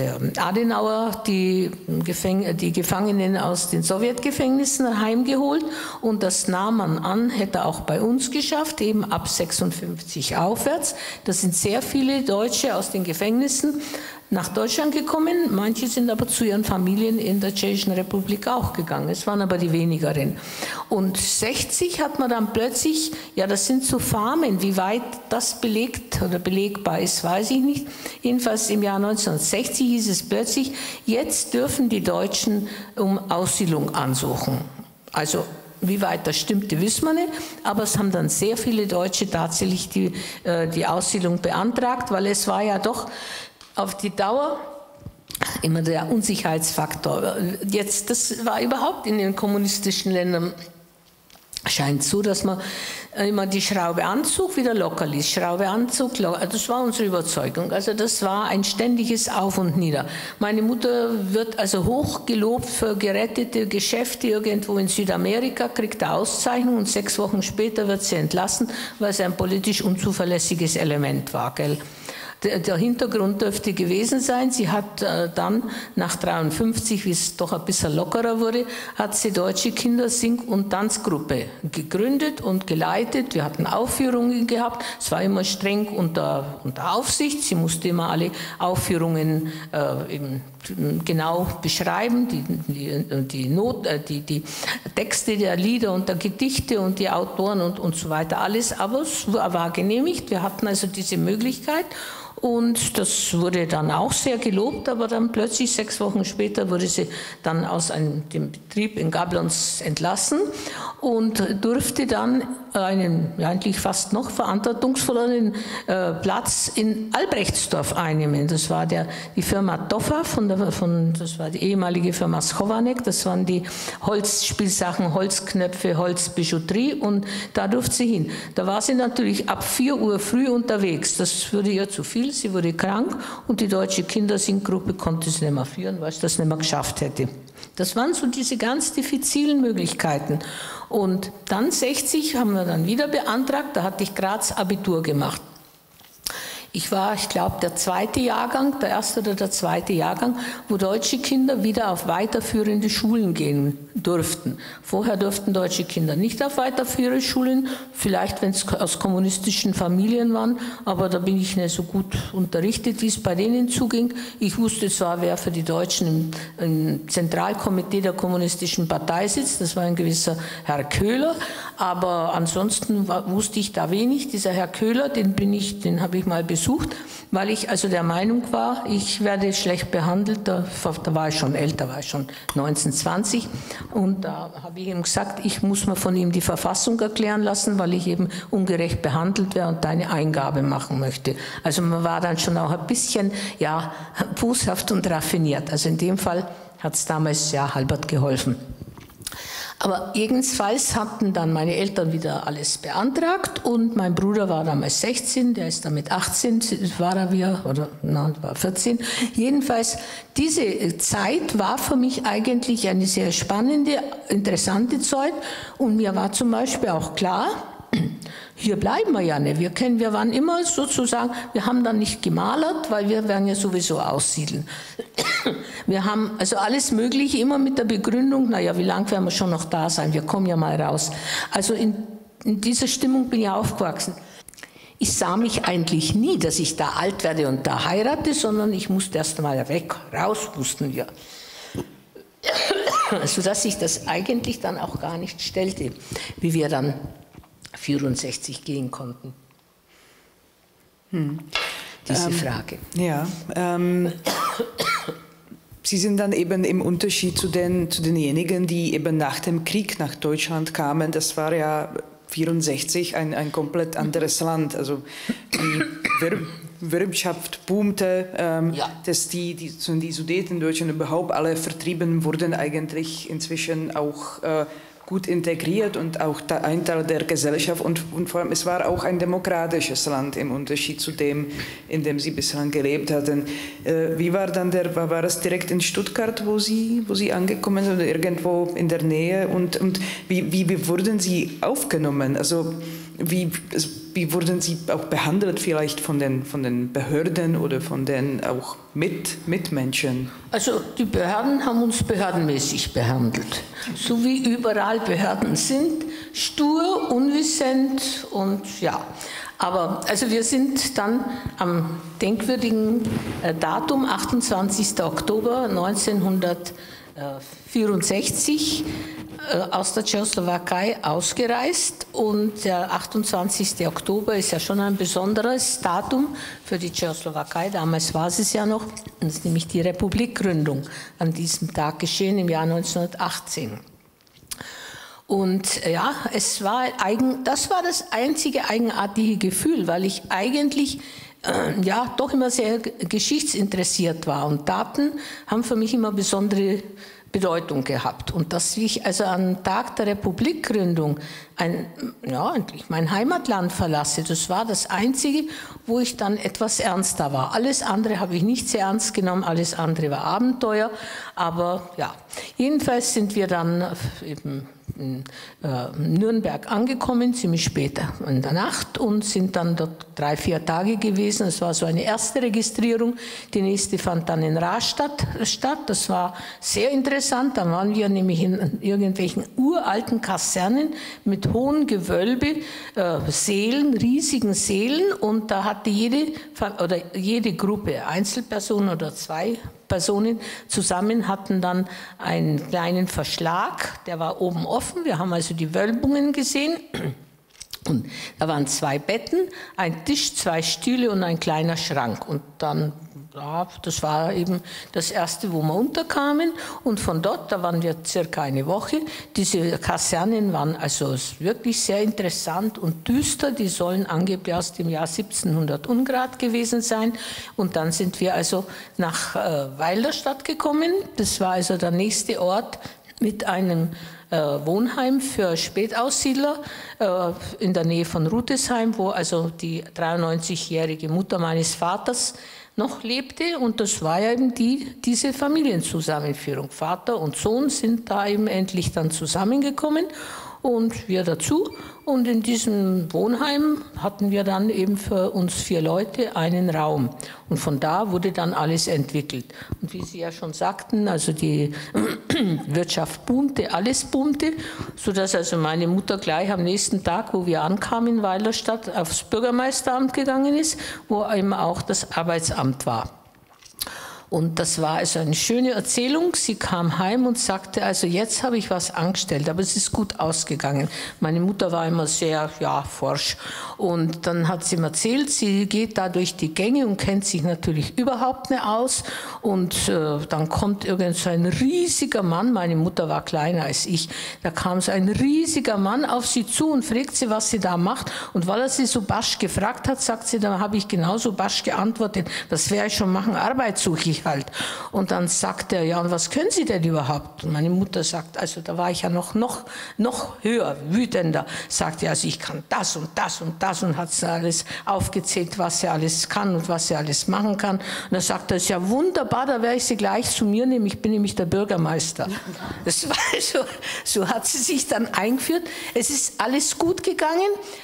Adenauer die Gefangenen aus den Sowjetgefängnissen heimgeholt und das nahm man an, hätte er auch bei uns geschafft, eben ab 56 aufwärts. Das sind sehr viele Deutsche aus den Gefängnissen nach Deutschland gekommen, manche sind aber zu ihren Familien in der Tschechischen Republik auch gegangen, es waren aber die wenigeren. Und 60 hat man dann plötzlich, ja das sind so Farmen, wie weit das belegt oder belegbar ist, weiß ich nicht. Jedenfalls im Jahr 1960 hieß es plötzlich, jetzt dürfen die Deutschen um Aussiedlung ansuchen. Also wie weit das stimmte, wissen wir nicht, aber es haben dann sehr viele Deutsche tatsächlich die Aussiedlung beantragt, weil es war ja doch auf die Dauer immer der Unsicherheitsfaktor. Jetzt, das war überhaupt in den kommunistischen Ländern, scheint so, dass man immer die Schraube Anzug wieder locker ließ. Schraube Anzug, locker. Das war unsere Überzeugung. Also das war ein ständiges Auf und Nieder. Meine Mutter wird also hoch gelobt für gerettete Geschäfte irgendwo in Südamerika, kriegt eine Auszeichnung und 6 Wochen später wird sie entlassen, weil sie ein politisch unzuverlässiges Element war. Gell? Der Hintergrund dürfte gewesen sein, sie hat dann nach 53, wie es doch ein bisschen lockerer wurde, hat sie Deutsche Kindersing- und Tanzgruppe gegründet und geleitet. Wir hatten Aufführungen gehabt, es war immer streng unter Aufsicht, sie musste immer alle Aufführungen eben genau beschreiben, die Texte der Lieder und der Gedichte und die Autoren und so weiter, alles, aber es war genehmigt, wir hatten also diese Möglichkeit. Und das wurde dann auch sehr gelobt, aber dann plötzlich 6 Wochen später wurde sie dann aus dem Betrieb in Gablons entlassen und durfte dann einen eigentlich fast noch verantwortungsvolleren Platz in Albrechtsdorf einnehmen. Das war die Firma Doffer, das war die ehemalige Firma Schovanek, das waren die Holzspielsachen, Holzknöpfe, Holzbijouterie und da durfte sie hin. Da war sie natürlich ab 4 Uhr früh unterwegs, das wurde ihr zu viel, sie wurde krank und die Deutsche Kindersinggruppe konnte sie nicht mehr führen, weil sie das nicht mehr geschafft hätte. Das waren so diese ganz diffizilen Möglichkeiten. Und dann 60 haben wir dann wieder beantragt, da hatte ich Graz Abitur gemacht. Ich war, ich glaube, der erste oder der zweite Jahrgang, wo deutsche Kinder wieder auf weiterführende Schulen gehen durften. Vorher durften deutsche Kinder nicht auf weiterführende Schulen, vielleicht wenn es aus kommunistischen Familien waren, aber da bin ich nicht so gut unterrichtet, wie es bei denen zuging. Ich wusste zwar, wer für die Deutschen im Zentralkomitee der Kommunistischen Partei sitzt, das war ein gewisser Herr Köhler, aber ansonsten wusste ich da wenig. Dieser Herr Köhler, den habe ich mal besucht, weil ich also der Meinung war, ich werde schlecht behandelt, da war ich schon älter, war ich schon 19, 20. Und da habe ich ihm gesagt, ich muss mir von ihm die Verfassung erklären lassen, weil ich eben ungerecht behandelt werde und da eine Eingabe machen möchte. Also man war dann schon auch ein bisschen, ja, boshaft und raffiniert. Also in dem Fall hat es damals ja halbert geholfen. Aber jedenfalls hatten dann meine Eltern wieder alles beantragt und mein Bruder war damals 16, der ist dann mit 18, war 14. Jedenfalls, diese Zeit war für mich eigentlich eine sehr spannende, interessante Zeit und mir war zum Beispiel auch klar, hier bleiben wir ja nicht. Wir waren immer sozusagen, wir haben dann nicht gemalert, weil wir werden ja sowieso aussiedeln. Wir haben also alles Mögliche immer mit der Begründung, naja, wie lange werden wir schon noch da sein, wir kommen ja mal raus. Also in dieser Stimmung bin ich aufgewachsen. Ich sah mich eigentlich nie, dass ich da alt werde und da heirate, sondern ich musste erst mal weg, raus mussten wir. Sodass sich das eigentlich dann auch gar nicht stellte, wie wir dann 64 gehen konnten. Diese Frage. Ja, Sie sind dann eben im Unterschied zu denjenigen, die eben nach dem Krieg nach Deutschland kamen. Das war ja 64 ein komplett anderes Land. Also die Wirtschaft boomte, dass die Sudetendeutschen überhaupt alle vertrieben wurden, eigentlich inzwischen auch gut integriert und auch ein Teil der Gesellschaft und vor allem es war auch ein demokratisches Land im Unterschied zu dem, in dem Sie bislang gelebt hatten. Wie war dann war es direkt in Stuttgart, wo Sie angekommen sind oder irgendwo in der Nähe und wie wurden Sie aufgenommen? Also wie wurden Sie auch behandelt vielleicht von den Behörden oder von den auch Mitmenschen? Also die Behörden haben uns behördenmäßig behandelt. So wie überall Behörden sind, stur, unwissend und ja. Aber also wir sind dann am denkwürdigen Datum, 28. Oktober 1964, aus der Tschechoslowakei ausgereist und der 28. Oktober ist ja schon ein besonderes Datum für die Tschechoslowakei. Damals war es ja noch, das ist nämlich die Republikgründung an diesem Tag geschehen im Jahr 1918. Und ja, das war das einzige eigenartige Gefühl, weil ich eigentlich ja doch immer sehr geschichtsinteressiert war und Daten haben für mich immer besondere Bedeutung gehabt. Und dass ich also am Tag der Republikgründung mein Heimatland verlasse, das war das Einzige, wo ich dann etwas ernster war. Alles andere habe ich nicht sehr ernst genommen, alles andere war Abenteuer. Aber ja, jedenfalls sind wir dann eben in Nürnberg angekommen, ziemlich später in der Nacht und sind dann dort 3-4 Tage gewesen. Es war so eine erste Registrierung, die nächste fand dann in Rastatt statt. Das war sehr interessant, da waren wir nämlich in irgendwelchen uralten Kasernen mit hohen Gewölbe, Sälen, riesigen Sälen und da hatte jede Gruppe, Einzelpersonen oder 2 Personen zusammen hatten dann einen kleinen Verschlag, der war oben offen, wir haben also die Wölbungen gesehen und da waren 2 Betten, ein Tisch, 2 Stühle und ein kleiner Schrank und dann, ja, das war eben das erste, wo wir unterkamen und von dort, da waren wir circa eine Woche, diese Kasernen waren also wirklich sehr interessant und düster, die sollen angeblich aus dem Jahr 1700 Ungrad gewesen sein und dann sind wir also nach Weilerstadt gekommen, das war also der nächste Ort mit einem Wohnheim für Spätaussiedler in der Nähe von Rudesheim, wo also die 93-jährige Mutter meines Vaters noch lebte und das war ja eben diese Familienzusammenführung. Vater und Sohn sind da eben endlich dann zusammengekommen und wir dazu. Und in diesem Wohnheim hatten wir dann eben für uns 4 Leute einen Raum. Und von da wurde dann alles entwickelt. Und wie Sie ja schon sagten, also die Wirtschaft boomte, alles boomte, sodass also meine Mutter gleich am nächsten Tag, wo wir ankamen in Weilerstadt, aufs Bürgermeisteramt gegangen ist, wo eben auch das Arbeitsamt war. Und das war also eine schöne Erzählung. Sie kam heim und sagte, also jetzt habe ich was angestellt, aber es ist gut ausgegangen. Meine Mutter war immer sehr, ja, forsch. Und dann hat sie mir erzählt, sie geht da durch die Gänge und kennt sich natürlich überhaupt nicht aus. Und dann kommt irgend so ein riesiger Mann, meine Mutter war kleiner als ich, da kam so ein riesiger Mann auf sie zu und fragt sie, was sie da macht. Und weil er sie so barsch gefragt hat, sagt sie, dann habe ich genauso barsch geantwortet, was werde ich schon machen, Arbeit suche ich halt. Und dann sagt er, ja, und was können Sie denn überhaupt? Und meine Mutter sagt, also da war ich ja noch höher, wütender, sagt ja, also ich kann das und das und das und hat alles aufgezählt, was sie alles kann und was sie alles machen kann. Und dann sagt er, ist ja wunderbar, da werde ich Sie gleich zu mir nehmen, ich bin nämlich der Bürgermeister. Das war so hat sie sich dann eingeführt. Es ist alles gut gegangen.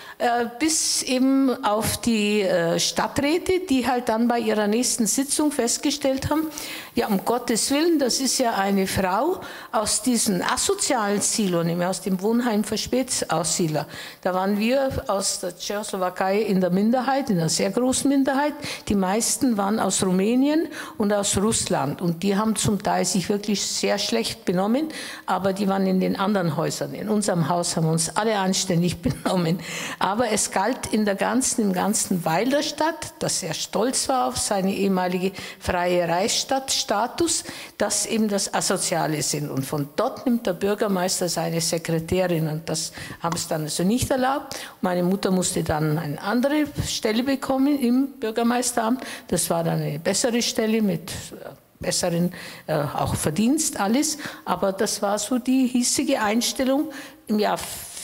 Bis eben auf die Stadträte, die halt dann bei ihrer nächsten Sitzung festgestellt haben, ja, um Gottes Willen, das ist ja eine Frau aus diesem asozialen Silo, nämlich aus dem Wohnheim für Spätaussiedler. Da waren wir aus der Tschechoslowakei in der Minderheit, in einer sehr großen Minderheit. Die meisten waren aus Rumänien und aus Russland. Und die haben zum Teil sich wirklich sehr schlecht benommen, aber die waren in den anderen Häusern. In unserem Haus haben wir uns alle anständig benommen. Aber es galt im ganzen Weilerstadt, das sehr stolz war auf seine ehemalige freie Reichsstadtstatus, dass eben das Asoziale sind. Und von dort nimmt der Bürgermeister seine Sekretärin. Und das haben es dann also nicht erlaubt. Meine Mutter musste dann eine andere Stelle bekommen im Bürgermeisteramt. Das war dann eine bessere Stelle mit besseren auch Verdienst, alles. Aber das war so die hiesige Einstellung im Jahr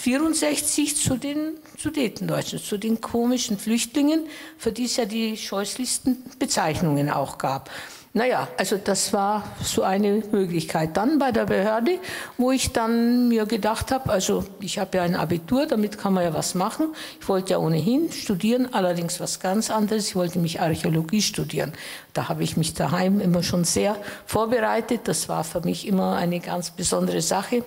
64 zu den Sudetendeutschen, zu den komischen Flüchtlingen, für die es ja die scheußlichsten Bezeichnungen auch gab. Naja, also das war so eine Möglichkeit. Dann bei der Behörde, wo ich dann mir gedacht habe, also ich habe ja ein Abitur, damit kann man ja was machen. Ich wollte ja ohnehin studieren, allerdings was ganz anderes. Ich wollte mich Archäologie studieren. Da habe ich mich daheim immer schon sehr vorbereitet. Das war für mich immer eine ganz besondere Sache.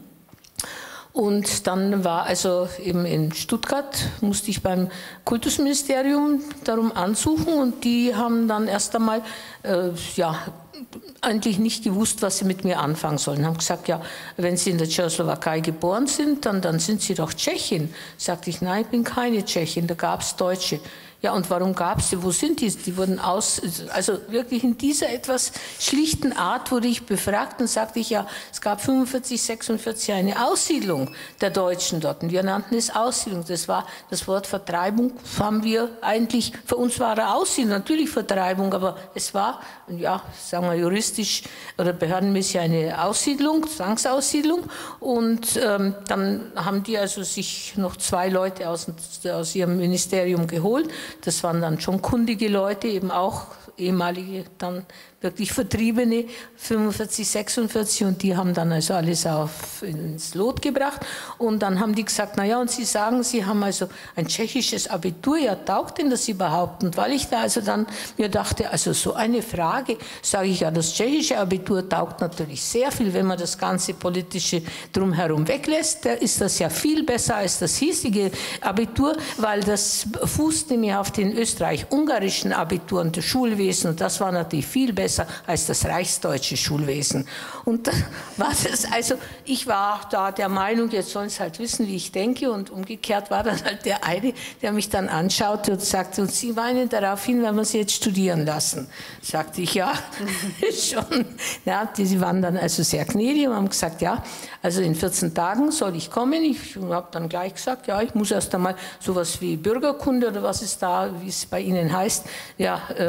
Und dann war also eben in Stuttgart, musste ich beim Kultusministerium darum ansuchen und die haben dann erst einmal, eigentlich nicht gewusst, was sie mit mir anfangen sollen. Haben gesagt, ja, wenn Sie in der Tschechoslowakei geboren sind, dann sind Sie doch Tschechin. Sagte ich, nein, ich bin keine Tschechin, da gab es Deutsche. Ja, und warum gab es die? Wo sind die? Die wurden also wirklich in dieser etwas schlichten Art wurde ich befragt und sagte ich, ja, es gab 45, 46 eine Aussiedlung der Deutschen dort. Und wir nannten es Aussiedlung. Das war das Wort Vertreibung, haben wir eigentlich, für uns war er Aussiedlung, natürlich Vertreibung, aber es war, ja, sagen wir juristisch oder behördenmäßig eine Aussiedlung, Zwangsaussiedlung. Und dann haben die also sich noch 2 Leute aus ihrem Ministerium geholt. Das waren dann schon kundige Leute, eben auch ehemalige, dann wirklich Vertriebene, 45, 46, und die haben dann also alles ins Lot gebracht. Und dann haben die gesagt, naja, und Sie sagen, Sie haben also ein tschechisches Abitur, ja, taugt denn das überhaupt? Und weil ich da also dann mir dachte, also so eine Frage, sage ich, ja, das tschechische Abitur taugt natürlich sehr viel, wenn man das ganze Politische drumherum weglässt, da ist das ja viel besser als das hiesige Abitur, weil das fußt nämlich auf den österreich-ungarischen Abitur und das Schulwesen, und das war natürlich viel besser als das reichsdeutsche Schulwesen. Und dann war das, also ich war da der Meinung, jetzt sollen sie halt wissen, wie ich denke, und umgekehrt war dann halt der eine, der mich dann anschaute und sagte, und Sie weinen darauf hin, wenn wir Sie jetzt studieren lassen. Sagte ich, ja, schon. Ja, die waren dann also sehr gnädig und haben gesagt, ja, also in 14 Tagen soll ich kommen. Ich habe dann gleich gesagt, ja, ich muss erst einmal sowas wie Bürgerkunde oder was es da, wie es bei Ihnen heißt, ja, mir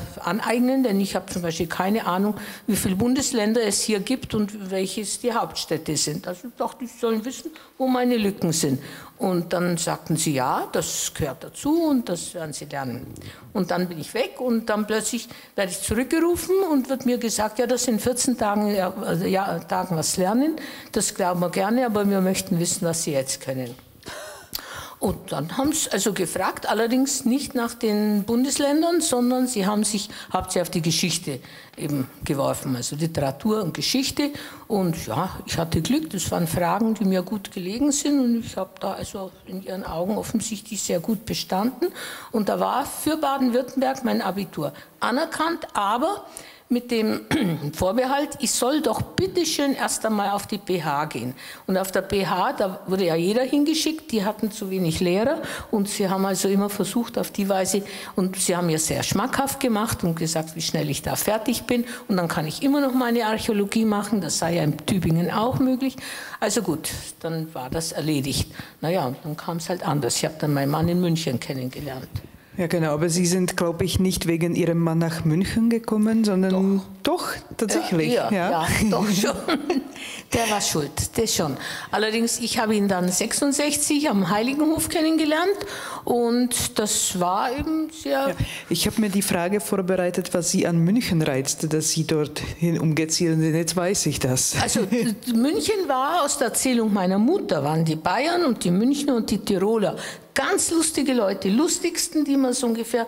aneignen, denn ich habe zum Beispiel keine Ahnung, wie viele Bundesländer es hier gibt und welches die Hauptstädte sind. Also ich dachte, ich soll wissen, wo meine Lücken sind. Und dann sagten sie, ja, das gehört dazu und das werden sie lernen. Und dann bin ich weg und dann plötzlich werde ich zurückgerufen und wird mir gesagt, ja, das sind 14 Tagen was lernen. Das glauben wir gerne, aber wir möchten wissen, was Sie jetzt können. Und dann haben sie also gefragt, allerdings nicht nach den Bundesländern, sondern sie haben sich hauptsächlich auf die Geschichte eben geworfen, also Literatur und Geschichte. Und ja, ich hatte Glück, das waren Fragen, die mir gut gelegen sind und ich habe da also in ihren Augen offensichtlich sehr gut bestanden. Und da war für Baden-Württemberg mein Abitur anerkannt, aber mit dem Vorbehalt, ich soll doch bitteschön erst einmal auf die BH gehen. Und auf der BH, da wurde ja jeder hingeschickt, die hatten zu wenig Lehrer und sie haben also immer versucht auf die Weise, und sie haben mir sehr schmackhaft gemacht und gesagt, wie schnell ich da fertig bin und dann kann ich immer noch meine Archäologie machen, das sei ja in Tübingen auch möglich. Also gut, dann war das erledigt. Naja, und dann kam es halt anders. Ich habe dann meinen Mann in München kennengelernt. Ja, genau, aber Sie sind, glaube ich, nicht wegen Ihrem Mann nach München gekommen, sondern doch tatsächlich. Ja, doch schon. Der war schuld, das schon. Allerdings, ich habe ihn dann 1966 am Heiligenhof kennengelernt und das war eben sehr... Ja, ich habe mir die Frage vorbereitet, was Sie an München reizte, dass Sie dorthin umgezogen sind. Jetzt weiß ich das. Also München war aus der Erzählung meiner Mutter, waren die Bayern und die Münchner und die Tiroler. Ganz lustige Leute, lustigsten, die man so ungefähr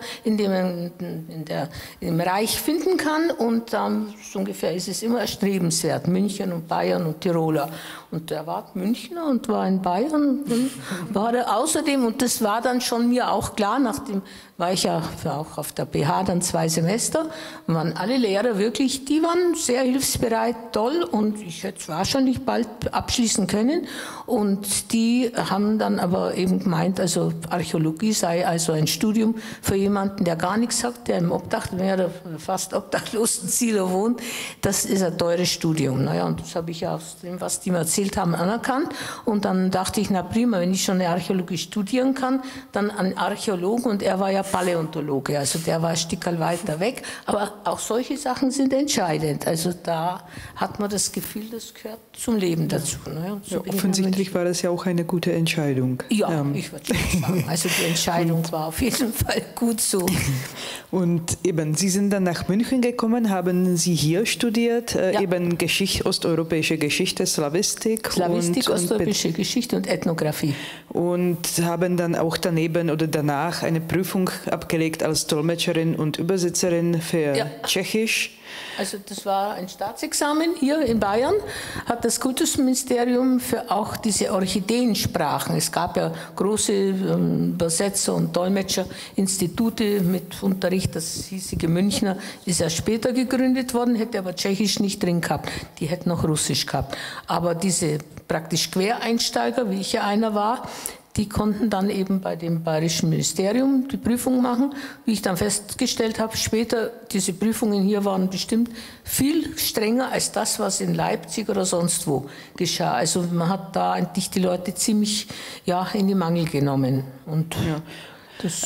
im Reich finden kann. Und so ungefähr ist es immer erstrebenswert, München und Bayern und Tiroler. Und der war Münchner und war in Bayern. Und war er außerdem, und das war dann schon mir auch klar, nachdem war ich ja auch auf der BH dann 2 Semester, waren alle Lehrer wirklich, die waren sehr hilfsbereit, toll und ich hätte es wahrscheinlich bald abschließen können. Und die haben dann aber eben gemeint, also Archäologie sei also ein Studium für jemanden, der gar nichts hat, der im mehr oder fast obdachlosen Ziele wohnt. Das ist ein teures Studium. Naja, und das habe ich ja aus dem, was die mir erzählt haben, anerkannt. Und dann dachte ich, na prima, wenn ich schon eine Archäologie studieren kann, dann an Archäologen, und er war ja Paläontologe, also der war ein Stückchen weiter weg. Aber auch solche Sachen sind entscheidend. Also da hat man das Gefühl, das gehört zum Leben dazu. Naja, so ja, offensichtlich war das ja auch eine gute Entscheidung. Ja, ich würde schon sagen. Also die Entscheidung war auf jeden Fall gut so. Und eben, Sie sind dann nach München gekommen, haben Sie hier studiert, eben osteuropäische Geschichte, Slawistik. Osteuropäische Geschichte und Ethnographie. Und haben dann auch daneben oder danach eine Prüfung abgelegt als Dolmetscherin und Übersetzerin für Tschechisch. Also das war ein Staatsexamen hier in Bayern, hat das Kultusministerium für auch diese Orchideensprachen. Es gab ja große Übersetzer und Dolmetscherinstitute mit Unterricht, das hiesige Münchner ist ja später gegründet worden, hätte aber Tschechisch nicht drin gehabt, die hätten noch Russisch gehabt. Aber diese praktisch Quereinsteiger, wie ich ja einer war, die konnten dann eben bei dem Bayerischen Ministerium die Prüfung machen. Wie ich dann festgestellt habe, später, diese Prüfungen hier waren bestimmt viel strenger als das, was in Leipzig oder sonst wo geschah. Also man hat da eigentlich die Leute ziemlich in die Mangel genommen. Und das...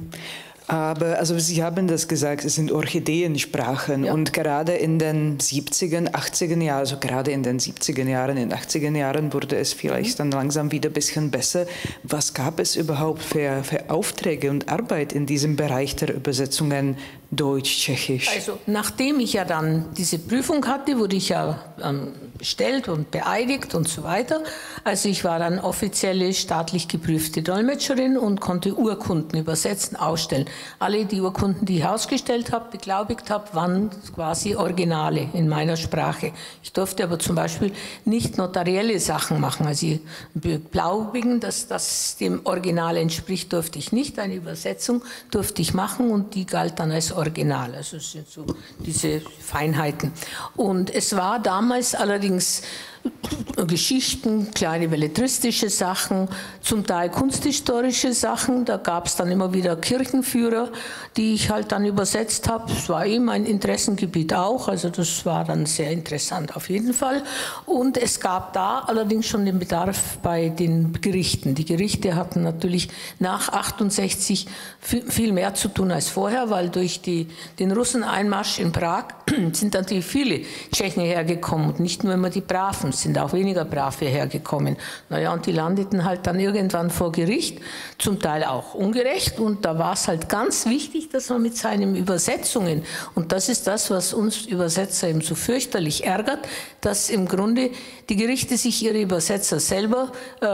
Aber also Sie haben das gesagt, es sind Orchideensprachen und gerade in den 70er, 80er Jahren, also gerade in den 70er Jahren, in den 80er Jahren wurde es vielleicht dann langsam wieder ein bisschen besser. Was gab es überhaupt für Aufträge und Arbeit in diesem Bereich der Übersetzungen Deutsch-Tschechisch? Also nachdem ich ja dann diese Prüfung hatte, wurde ich ja bestellt und beeidigt und so weiter. Also ich war dann offizielle staatlich geprüfte Dolmetscherin und konnte Urkunden übersetzen, ausstellen. Alle die Urkunden, die ich ausgestellt habe, beglaubigt habe, waren quasi Originale in meiner Sprache. Ich durfte aber zum Beispiel nicht notarielle Sachen machen. Also beglaubigen, dass das dem Original entspricht, durfte ich nicht. Eine Übersetzung durfte ich machen und die galt dann als Original. Also es sind so diese Feinheiten. Und es war damals allerdings Geschichten, kleine belletristische Sachen, zum Teil kunsthistorische Sachen. Da gab es dann immer wieder Kirchenführer, die ich halt dann übersetzt habe. Das war eben mein Interessengebiet auch, also das war dann sehr interessant auf jeden Fall. Und es gab da allerdings schon den Bedarf bei den Gerichten. Die Gerichte hatten natürlich nach 68 viel mehr zu tun als vorher, weil durch den Russeneinmarsch in Prag sind natürlich viele Tschechen hergekommen und nicht nur immer die Braven, sind auch weniger brav hierher gekommen. Naja, und die landeten halt dann irgendwann vor Gericht, zum Teil auch ungerecht, und da war es halt ganz wichtig, dass man mit seinen Übersetzungen, und das ist das, was uns Übersetzer eben so fürchterlich ärgert, dass im Grunde die Gerichte sich ihre Übersetzer selber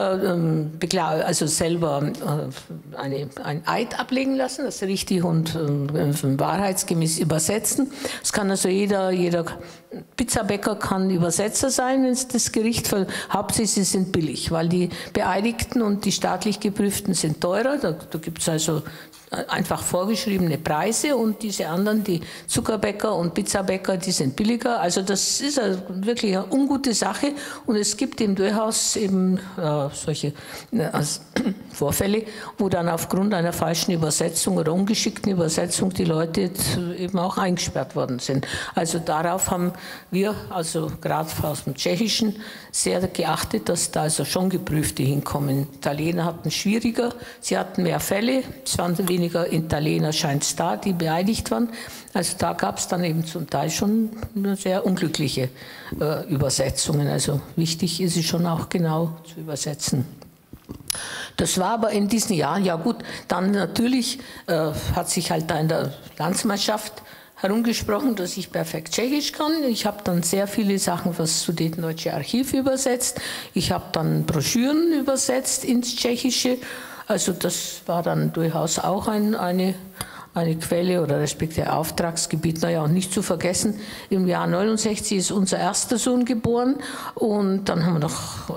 ein Eid ablegen lassen, das richtig und wahrheitsgemäß übersetzen. Das kann also jeder Pizzabäcker kann Übersetzer sein, wenn es das Gericht für, hauptsächlich sie sind billig, weil die Beeidigten und die staatlich Geprüften sind teurer, da gibt es also einfach vorgeschriebene Preise, und diese anderen, die Zuckerbäcker und Pizzabäcker, die sind billiger. Also das ist wirklich eine ungute Sache, und es gibt eben durchaus eben solche Vorfälle, wo dann aufgrund einer falschen Übersetzung oder ungeschickten Übersetzung die Leute eben auch eingesperrt worden sind. Also darauf haben wir, also gerade aus dem Tschechischen, sehr geachtet, dass da also schon Geprüfte hinkommen. Italiener hatten schwieriger, sie hatten mehr Fälle, es waren weniger Italiener scheint es da, die beeidigt waren. Also da gab es dann eben zum Teil schon sehr unglückliche Übersetzungen. Also wichtig ist es schon auch genau zu übersetzen. Das war aber in diesen Jahren, ja gut, dann natürlich hat sich halt da in der Landsmannschaft herumgesprochen, dass ich perfekt Tschechisch kann. Ich habe dann sehr viele Sachen für das Sudetendeutsche Archiv übersetzt. Ich habe dann Broschüren übersetzt ins Tschechische. Also das war dann durchaus auch eine Quelle oder respektive Auftragsgebiet. Naja, und nicht zu vergessen, im Jahr 69 ist unser erster Sohn geboren, und dann haben wir noch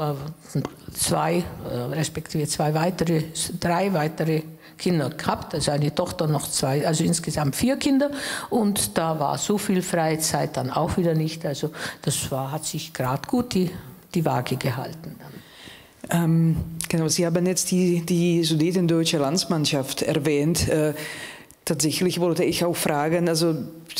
drei weitere Kinder gehabt, also eine Tochter, noch zwei, also insgesamt 4 Kinder, und da war so viel freie Zeit dann auch wieder nicht. Also das hat sich gerade gut die Waage gehalten. Genau, Sie haben jetzt die Sudetendeutsche Landsmannschaft erwähnt. Tatsächlich wollte ich auch fragen, also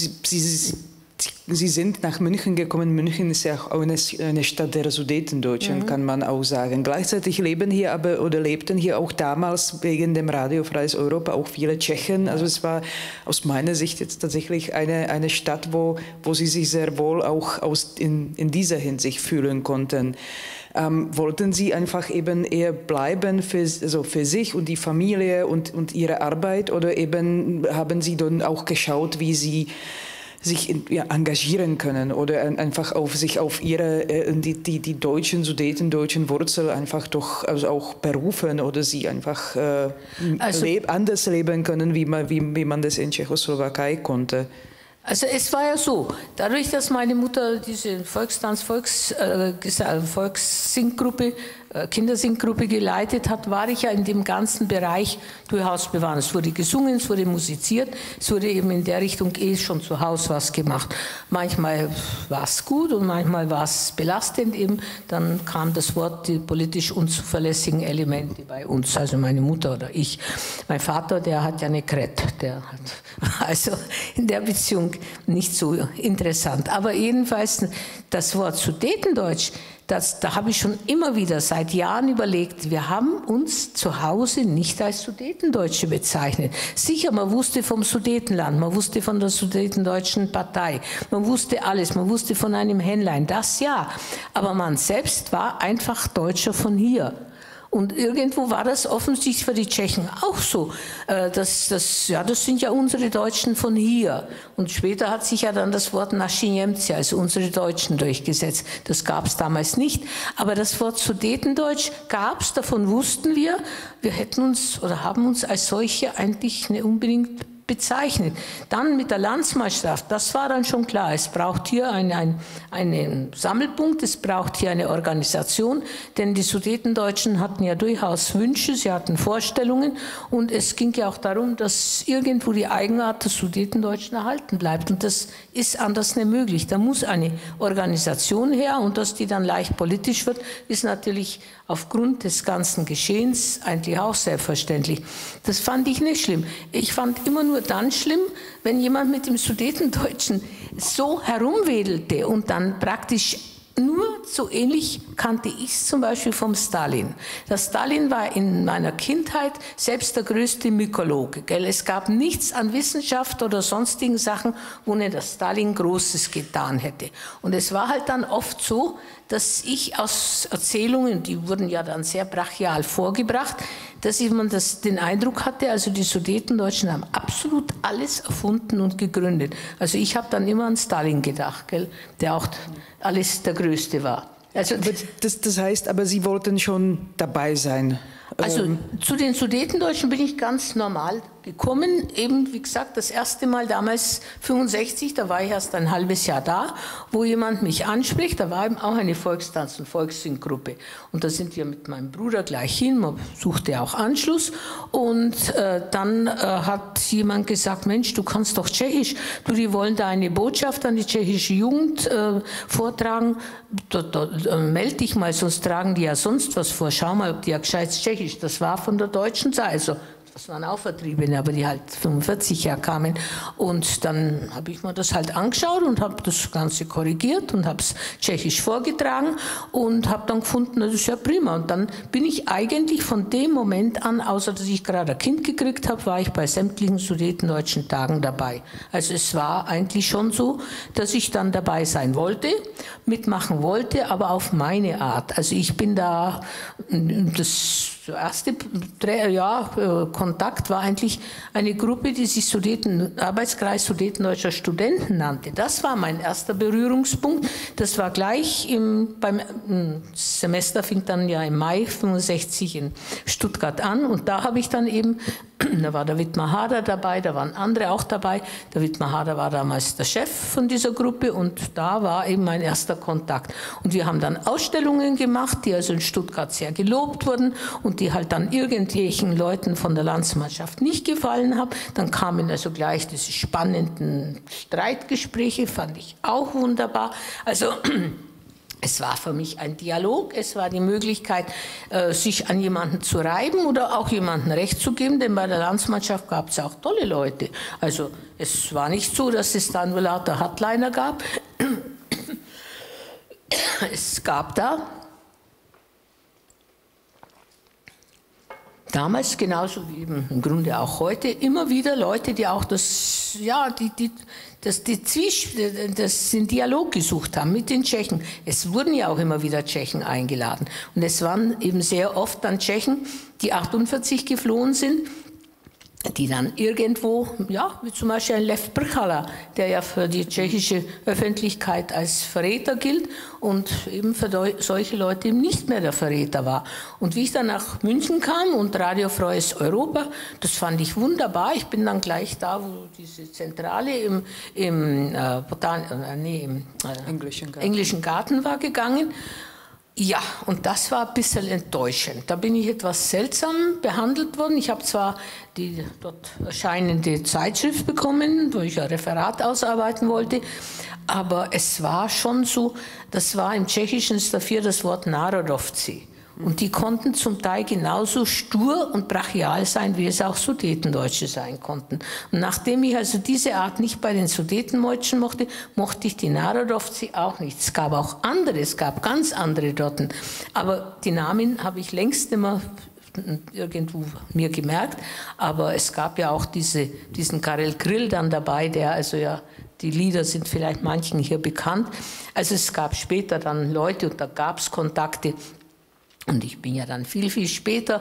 Sie sind nach München gekommen. München ist ja auch eine Stadt der Sudetendeutschen, kann man auch sagen. Gleichzeitig lebten hier auch damals wegen dem Radio Freies Europa auch viele Tschechen. Also es war aus meiner Sicht jetzt tatsächlich eine Stadt, wo Sie sich sehr wohl auch in dieser Hinsicht fühlen konnten. Wollten Sie einfach eben eher bleiben für sich und die Familie und Ihre Arbeit, oder eben haben Sie dann auch geschaut, wie Sie sich engagieren können oder einfach sich auf die deutschen, sudetendeutschen Wurzeln einfach doch also auch berufen, oder sie einfach anders leben können, wie man das in Tschechoslowakei konnte? Also es war ja so, dadurch, dass meine Mutter diese Volkssingruppe, Kindersingruppe geleitet hat, war ich ja in dem ganzen Bereich durchaus bewahrt. Es wurde gesungen, es wurde musiziert, es wurde eben in der Richtung schon zu Hause was gemacht. Manchmal war es gut und manchmal war es belastend eben. Dann kam das Wort, die politisch unzuverlässigen Elemente bei uns, also meine Mutter oder ich. Mein Vater, der hat ja eine Kret, der hat also in der Beziehung nicht so interessant. Aber jedenfalls das Wort Sudetendeutsch, da habe ich schon immer wieder seit Jahren überlegt, wir haben uns zu Hause nicht als Sudetendeutsche bezeichnet. Sicher, man wusste vom Sudetenland, man wusste von der Sudetendeutschen Partei, man wusste alles, man wusste von einem Hähnlein, das ja. Aber man selbst war einfach Deutscher von hier. Und irgendwo war das offensichtlich für die Tschechen auch so. Das sind ja unsere Deutschen von hier. Und später hat sich ja dann das Wort Naši Němci, also unsere Deutschen, durchgesetzt. Das gab es damals nicht. Aber das Wort Sudetendeutsch gab es, davon wussten wir. Wir hätten uns oder haben uns als solche eigentlich nicht unbedingt bezeichnet. Dann mit der Landsmannschaft, das war dann schon klar, es braucht hier einen Sammelpunkt, es braucht hier eine Organisation, denn die Sudetendeutschen hatten ja durchaus Wünsche, sie hatten Vorstellungen und es ging ja auch darum, dass irgendwo die Eigenart der Sudetendeutschen erhalten bleibt und das ist anders nicht möglich. Da muss eine Organisation her und dass die dann leicht politisch wird, ist natürlich aufgrund des ganzen Geschehens eigentlich auch selbstverständlich. Das fand ich nicht schlimm. Ich fand immer nur dann schlimm, wenn jemand mit dem Sudetendeutschen so herumwedelte und dann praktisch nur so ähnlich kannte ich es zum Beispiel vom Stalin. Der Stalin war in meiner Kindheit selbst der größte Mykologe. Gell? Es gab nichts an Wissenschaft oder sonstigen Sachen, wo nicht der Stalin Großes getan hätte. Und es war halt dann oft so, dass ich aus Erzählungen, die wurden ja dann sehr brachial vorgebracht, dass man den Eindruck hatte, also die Sudetendeutschen haben absolut alles erfunden und gegründet. Also ich habe dann immer an Stalin gedacht, gell, der auch alles der Größte war. Also das heißt aber, Sie wollten schon dabei sein? Also zu den Sudetendeutschen bin ich ganz normal gekommen, eben wie gesagt das erste Mal damals 65, da war ich erst ein halbes Jahr da, wo jemand mich anspricht, da war eben auch eine Volkstanz- und Volkssinggruppe und da sind wir mit meinem Bruder gleich hin, man suchte auch Anschluss und dann hat jemand gesagt, Mensch, du kannst doch Tschechisch, die wollen da eine Botschaft an die tschechische Jugend vortragen, melde dich mal, sonst tragen die ja sonst was vor, schau mal, ob die ja gescheit Tschechisch, das war von der deutschen Seite, also das waren auch Vertriebene, aber die halt 45 Jahre kamen. Und dann habe ich mir das halt angeschaut und habe das Ganze korrigiert und habe es tschechisch vorgetragen und habe dann gefunden, das ist ja prima. Und dann bin ich eigentlich von dem Moment an, außer dass ich gerade ein Kind gekriegt habe, war ich bei sämtlichen Sudetendeutschen Tagen dabei. Also es war eigentlich schon so, dass ich dann dabei sein wollte, mitmachen wollte, aber auf meine Art. Also ich bin da, der erste Kontakt war eigentlich eine Gruppe, die sich Arbeitskreis Sudetendeutscher Studenten nannte. Das war mein erster Berührungspunkt. Das war gleich beim Semester, fing dann ja im Mai 65 in Stuttgart an und da habe ich dann eben, da war der Wittmar Hader dabei, da waren andere auch dabei. Der Wittmar Hader war damals der Chef von dieser Gruppe und da war eben mein erster Kontakt. Und wir haben dann Ausstellungen gemacht, die also in Stuttgart sehr gelobt wurden und die halt dann irgendwelchen Leuten von der Landsmannschaft nicht gefallen haben. Dann kamen also gleich diese spannenden Streitgespräche, fand ich auch wunderbar. Also es war für mich ein Dialog, es war die Möglichkeit, sich an jemanden zu reiben oder auch jemandem Recht zu geben, denn bei der Landsmannschaft gab es auch tolle Leute. Also es war nicht so, dass es da nur lauter Hardliner gab. Es gab da damals, genauso wie eben im Grunde auch heute, immer wieder Leute, die auch den Dialog gesucht haben mit den Tschechen. Es wurden ja auch immer wieder Tschechen eingeladen. Und es waren eben sehr oft dann Tschechen, die 48 geflohen sind, die dann irgendwo, ja, wie zum Beispiel ein Lev Prchala, der ja für die tschechische Öffentlichkeit als Verräter gilt und eben für solche Leute eben nicht mehr der Verräter war. Und wie ich dann nach München kam und Radio Freies Europa, das fand ich wunderbar. Ich bin dann gleich da, wo diese Zentrale im Englischen Garten war gegangen. Ja, und das war ein bisschen enttäuschend. Da bin ich etwas seltsam behandelt worden. Ich habe zwar die dort erscheinende Zeitschrift bekommen, wo ich ein Referat ausarbeiten wollte, aber es war schon so, das war im Tschechischen dafür das Wort Národovci. Und die konnten zum Teil genauso stur und brachial sein, wie es auch Sudetendeutsche sein konnten. Und nachdem ich also diese Art nicht bei den Sudetendeutschen mochte, mochte ich die Národovci auch nicht. Es gab auch andere, es gab ganz andere dort. Aber die Namen habe ich längst immer irgendwo mir gemerkt. Aber es gab ja auch diesen Karel Kryl dann dabei, der also ja, die Lieder sind vielleicht manchen hier bekannt. Also es gab später dann Leute und da gab es Kontakte. Und ich bin ja dann viel, viel später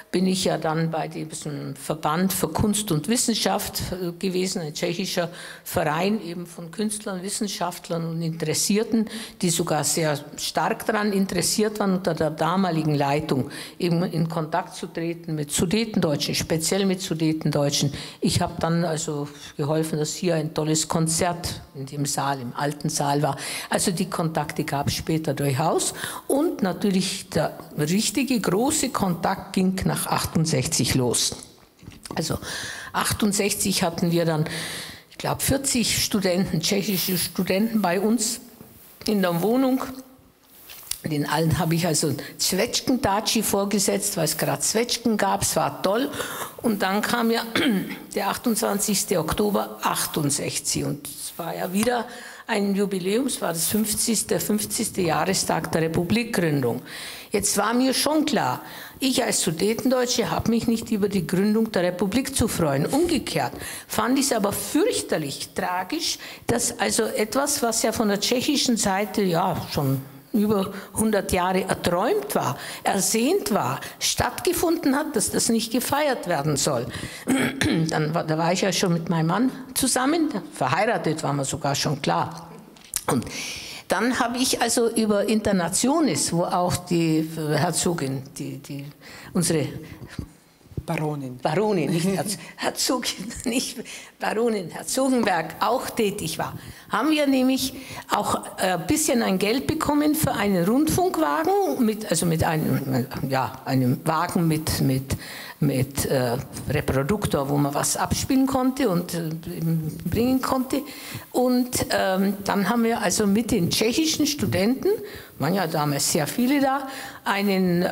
bin ich ja dann bei diesem Verband für Kunst und Wissenschaft gewesen, ein tschechischer Verein eben von Künstlern, Wissenschaftlern und Interessierten, die sogar sehr stark daran interessiert waren, unter der damaligen Leitung eben in Kontakt zu treten mit Sudetendeutschen, speziell mit Sudetendeutschen. Ich habe dann also geholfen, dass hier ein tolles Konzert in dem Saal, im alten Saal war. Also die Kontakte gab es später durchaus und natürlich der richtige große Kontakt ging nach 68 los. Also 68 hatten wir dann, ich glaube, 40 Studenten, tschechische Studenten bei uns in der Wohnung. Den allen habe ich also Zwetschgen-Daci vorgesetzt, weil es gerade Zwetschgen gab, es war toll. Und dann kam ja der 28. Oktober 68 und es war ja wieder ein Jubiläum, es war der 50. Jahrestag der Republikgründung. Jetzt war mir schon klar, ich als Sudetendeutsche habe mich nicht über die Gründung der Republik zu freuen. Umgekehrt fand ich es aber fürchterlich tragisch, dass also etwas, was ja von der tschechischen Seite ja schon über 100 Jahre erträumt war, ersehnt war, stattgefunden hat, dass das nicht gefeiert werden soll. Da war ich ja schon mit meinem Mann zusammen, verheiratet waren wir sogar schon, klar. Und dann habe ich also über Internationes, wo auch die Herzogin, unsere Baronin, nicht Herzogin, nicht Baronin, Herzogenberg auch tätig war, haben wir nämlich auch ein bisschen ein Geld bekommen für einen Rundfunkwagen, also mit einem, ja, einem Wagen mit Reproduktor, wo man was abspielen konnte und bringen konnte. Und dann haben wir also mit den tschechischen Studenten, waren ja damals sehr viele da, einen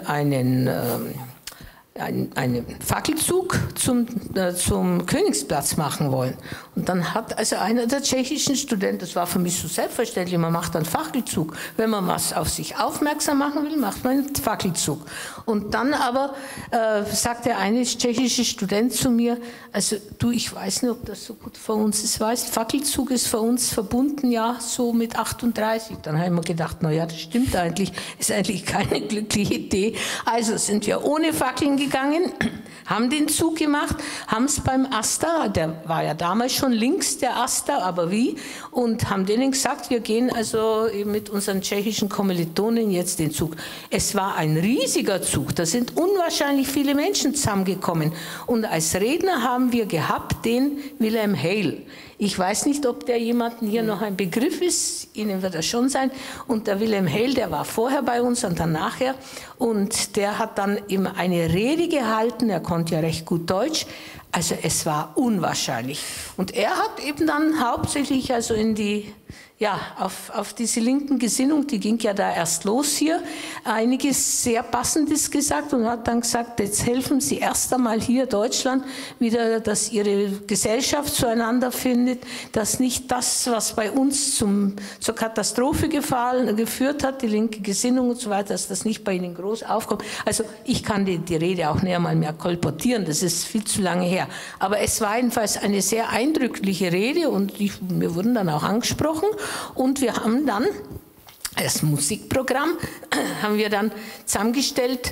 Fackelzug zum Königsplatz machen wollen. Und dann hat also einer der tschechischen Studenten, das war für mich so selbstverständlich, man macht einen Fackelzug. Wenn man was auf sich aufmerksam machen will, macht man einen Fackelzug. Und dann aber sagt der eine tschechische Student zu mir, also du, ich weiß nicht, ob das so gut für uns ist, weißt, Fackelzug ist für uns verbunden, ja, so mit 38. Dann habe ich mir gedacht, na ja, das stimmt eigentlich, ist eigentlich keine glückliche Idee. Also sind wir ohne Fackeln gegangen, haben den Zug gemacht, haben es beim Asta, der war ja damals schon links, der Asta, aber wie? Und haben denen gesagt, wir gehen also mit unseren tschechischen Kommilitonen jetzt den Zug. Es war ein riesiger Zug, da sind unwahrscheinlich viele Menschen zusammengekommen. Und als Redner haben wir gehabt den Wilhelm Hale. Ich weiß nicht, ob der jemanden hier noch ein Begriff ist, Ihnen wird er schon sein. Und der Wilhelm Hale, der war vorher bei uns und dann nachher. Und der hat dann eben eine Rede gehalten, er konnte ja recht gut Deutsch. Also es war unwahrscheinlich. Und er hat eben dann hauptsächlich also in die, ja, auf diese linken Gesinnung, die ging ja da erst los hier, einiges sehr Passendes gesagt und hat dann gesagt, jetzt helfen Sie erst einmal hier Deutschland wieder, dass Ihre Gesellschaft zueinander findet, dass nicht das, was bei uns zur Katastrophe geführt hat, die linke Gesinnung und so weiter, dass das nicht bei Ihnen groß aufkommt. Also ich kann die Rede auch näher mal mehr kolportieren, das ist viel zu lange her. Aber es war jedenfalls eine sehr eindrückliche Rede und wir wurden dann auch angesprochen. Und wir haben dann das Musikprogramm haben wir dann zusammengestellt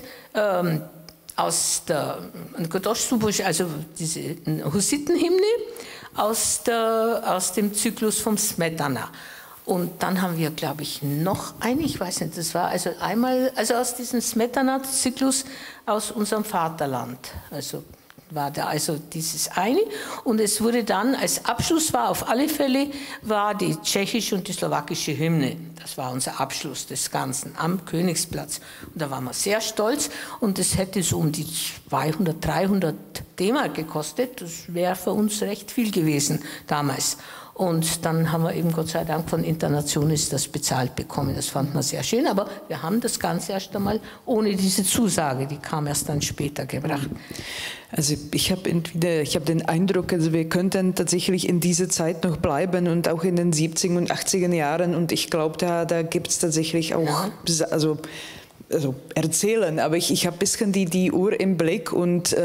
aus der also diese Hussitenhymne aus dem Zyklus vom Smetana. Und dann haben wir, glaube ich, noch eine, ich weiß nicht, das war also einmal, also aus diesem Smetana-Zyklus aus unserem Vaterland, also war da also dieses eine und es wurde dann als Abschluss war auf alle Fälle war die tschechische und die slowakische Hymne. Das war unser Abschluss des Ganzen am Königsplatz und da waren wir sehr stolz und es hätte so um die 200, 300 D-Mark gekostet. Das wäre für uns recht viel gewesen damals. Und dann haben wir eben Gott sei Dank von Internationis das bezahlt bekommen. Das fand man sehr schön, aber wir haben das Ganze erst einmal ohne diese Zusage, die kam erst dann später gebracht. Also ich habe den Eindruck, also wir könnten tatsächlich in dieser Zeit noch bleiben und auch in den 70er und 80er Jahren und ich glaube, da gibt es tatsächlich auch, ja. also erzählen, aber ich habe ein bisschen die Uhr im Blick und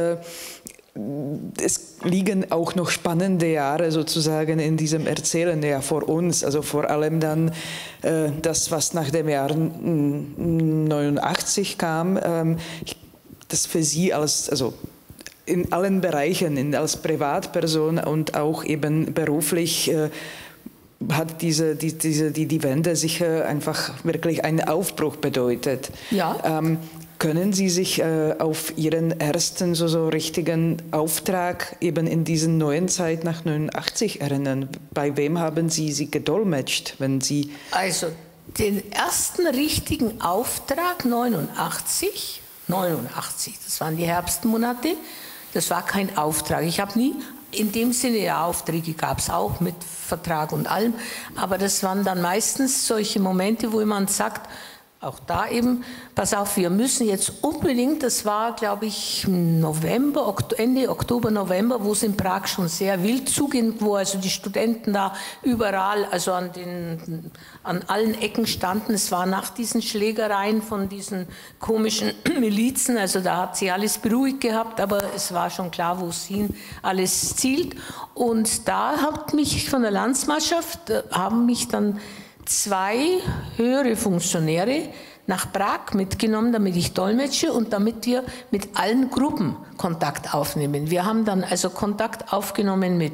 es liegen auch noch spannende Jahre sozusagen in diesem Erzählen ja vor uns, also vor allem dann das, was nach dem Jahr 89 kam. das für Sie also in allen Bereichen, als Privatperson und auch eben beruflich, hat die Wende sicher einfach wirklich einen Aufbruch bedeutet. Ja. Können Sie sich auf Ihren ersten so richtigen Auftrag eben in diesen neuen Zeit nach 89 erinnern? Bei wem haben Sie gedolmetscht, wenn Sie... Also den ersten richtigen Auftrag 89, das waren die Herbstmonate, das war kein Auftrag. Ich habe nie, in dem Sinne, ja, Aufträge gab es auch mit Vertrag und allem, aber das waren dann meistens solche Momente, wo jemand sagt, auch da eben, pass auf, wir müssen jetzt unbedingt, das war, glaube ich, November, Ende Oktober, November, wo es in Prag schon sehr wild zuging, wo also die Studenten da überall, also an allen Ecken standen. Es war nach diesen Schlägereien von diesen komischen Milizen, also da hat sie alles beruhigt gehabt, aber es war schon klar, wo es hin alles zielt. Und da hat mich von der Landsmannschaft, haben mich dann 2 höhere Funktionäre nach Prag mitgenommen, damit ich dolmetsche und damit wir mit allen Gruppen Kontakt aufnehmen. Wir haben dann also Kontakt aufgenommen mit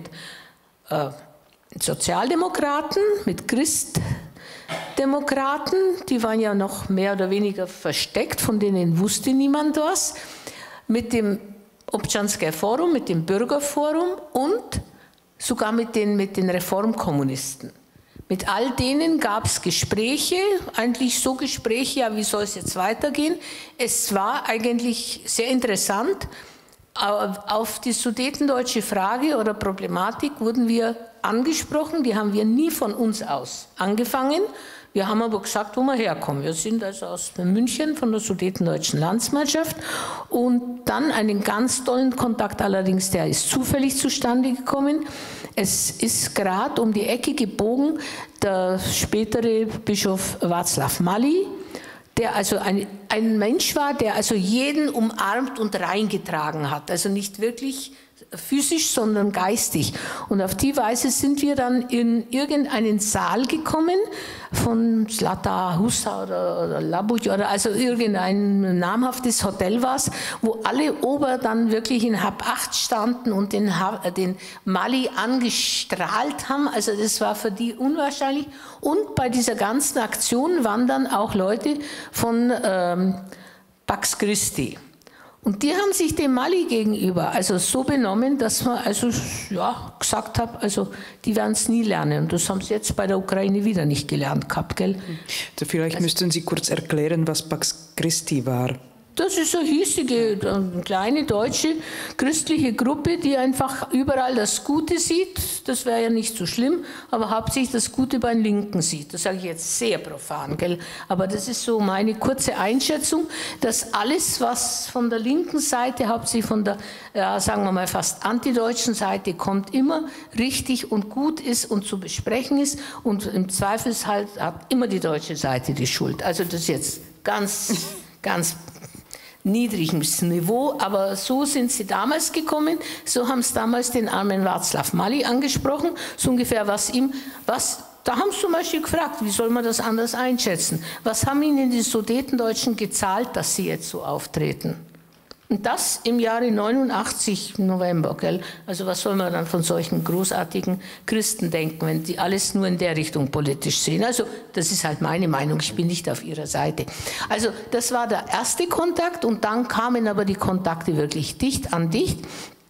Sozialdemokraten, mit Christdemokraten, die waren ja noch mehr oder weniger versteckt, von denen wusste niemand was, mit dem Občanské Forum, mit dem Bürgerforum und sogar mit den Reformkommunisten. Mit all denen gab es Gespräche, eigentlich so Gespräche, ja, wie soll es jetzt weitergehen? Es war eigentlich sehr interessant. Auf die sudetendeutsche Frage oder Problematik wurden wir angesprochen, die haben wir nie von uns aus angefangen. Wir haben aber gesagt, wo wir herkommen. Wir sind also aus München von der Sudetendeutschen Landsmannschaft und dann einen ganz tollen Kontakt, allerdings der ist zufällig zustande gekommen. Es ist gerade um die Ecke gebogen der spätere Bischof Václav Mali, der also ein Mensch war, der also jeden umarmt und reingetragen hat, also nicht wirklich physisch, sondern geistig. Und auf die Weise sind wir dann in irgendeinen Saal gekommen, von Zlata Husa oder Labuť oder also irgendein namhaftes Hotel war es, wo alle Ober dann wirklich in Hab-Acht standen und den Mali angestrahlt haben. Also das war für die unwahrscheinlich. Und bei dieser ganzen Aktion waren dann auch Leute von Pax Christi. Und die haben sich dem Mali gegenüber also so benommen, dass man also ja, gesagt hat, also die werden es nie lernen. Und das haben sie jetzt bei der Ukraine wieder nicht gelernt gehabt, gell? Also vielleicht müssten Sie kurz erklären, was Pax Christi war. Das ist eine hiesige, eine kleine deutsche christliche Gruppe, die einfach überall das Gute sieht. Das wäre ja nicht so schlimm, aber hauptsächlich das Gute bei den Linken sieht. Das sage ich jetzt sehr profan, gell? Aber das ist so meine kurze Einschätzung, dass alles, was von der linken Seite, hauptsächlich von der, ja, sagen wir mal fast antideutschen Seite, kommt, immer richtig und gut ist und zu besprechen ist. Und im Zweifelsfall hat immer die deutsche Seite die Schuld. Also das ist jetzt ganz niedriges Niveau, aber so sind sie damals gekommen, so haben es damals den armen Václav Mali angesprochen, so ungefähr da haben sie zum Beispiel gefragt, wie soll man das anders einschätzen? Was haben ihnen die Sudetendeutschen gezahlt, dass sie jetzt so auftreten? Und das im Jahre 89, November, gell? Also was soll man dann von solchen großartigen Christen denken, wenn die alles nur in der Richtung politisch sehen? Also das ist halt meine Meinung, ich bin nicht auf ihrer Seite. Also das war der erste Kontakt und dann kamen aber die Kontakte wirklich dicht an dicht.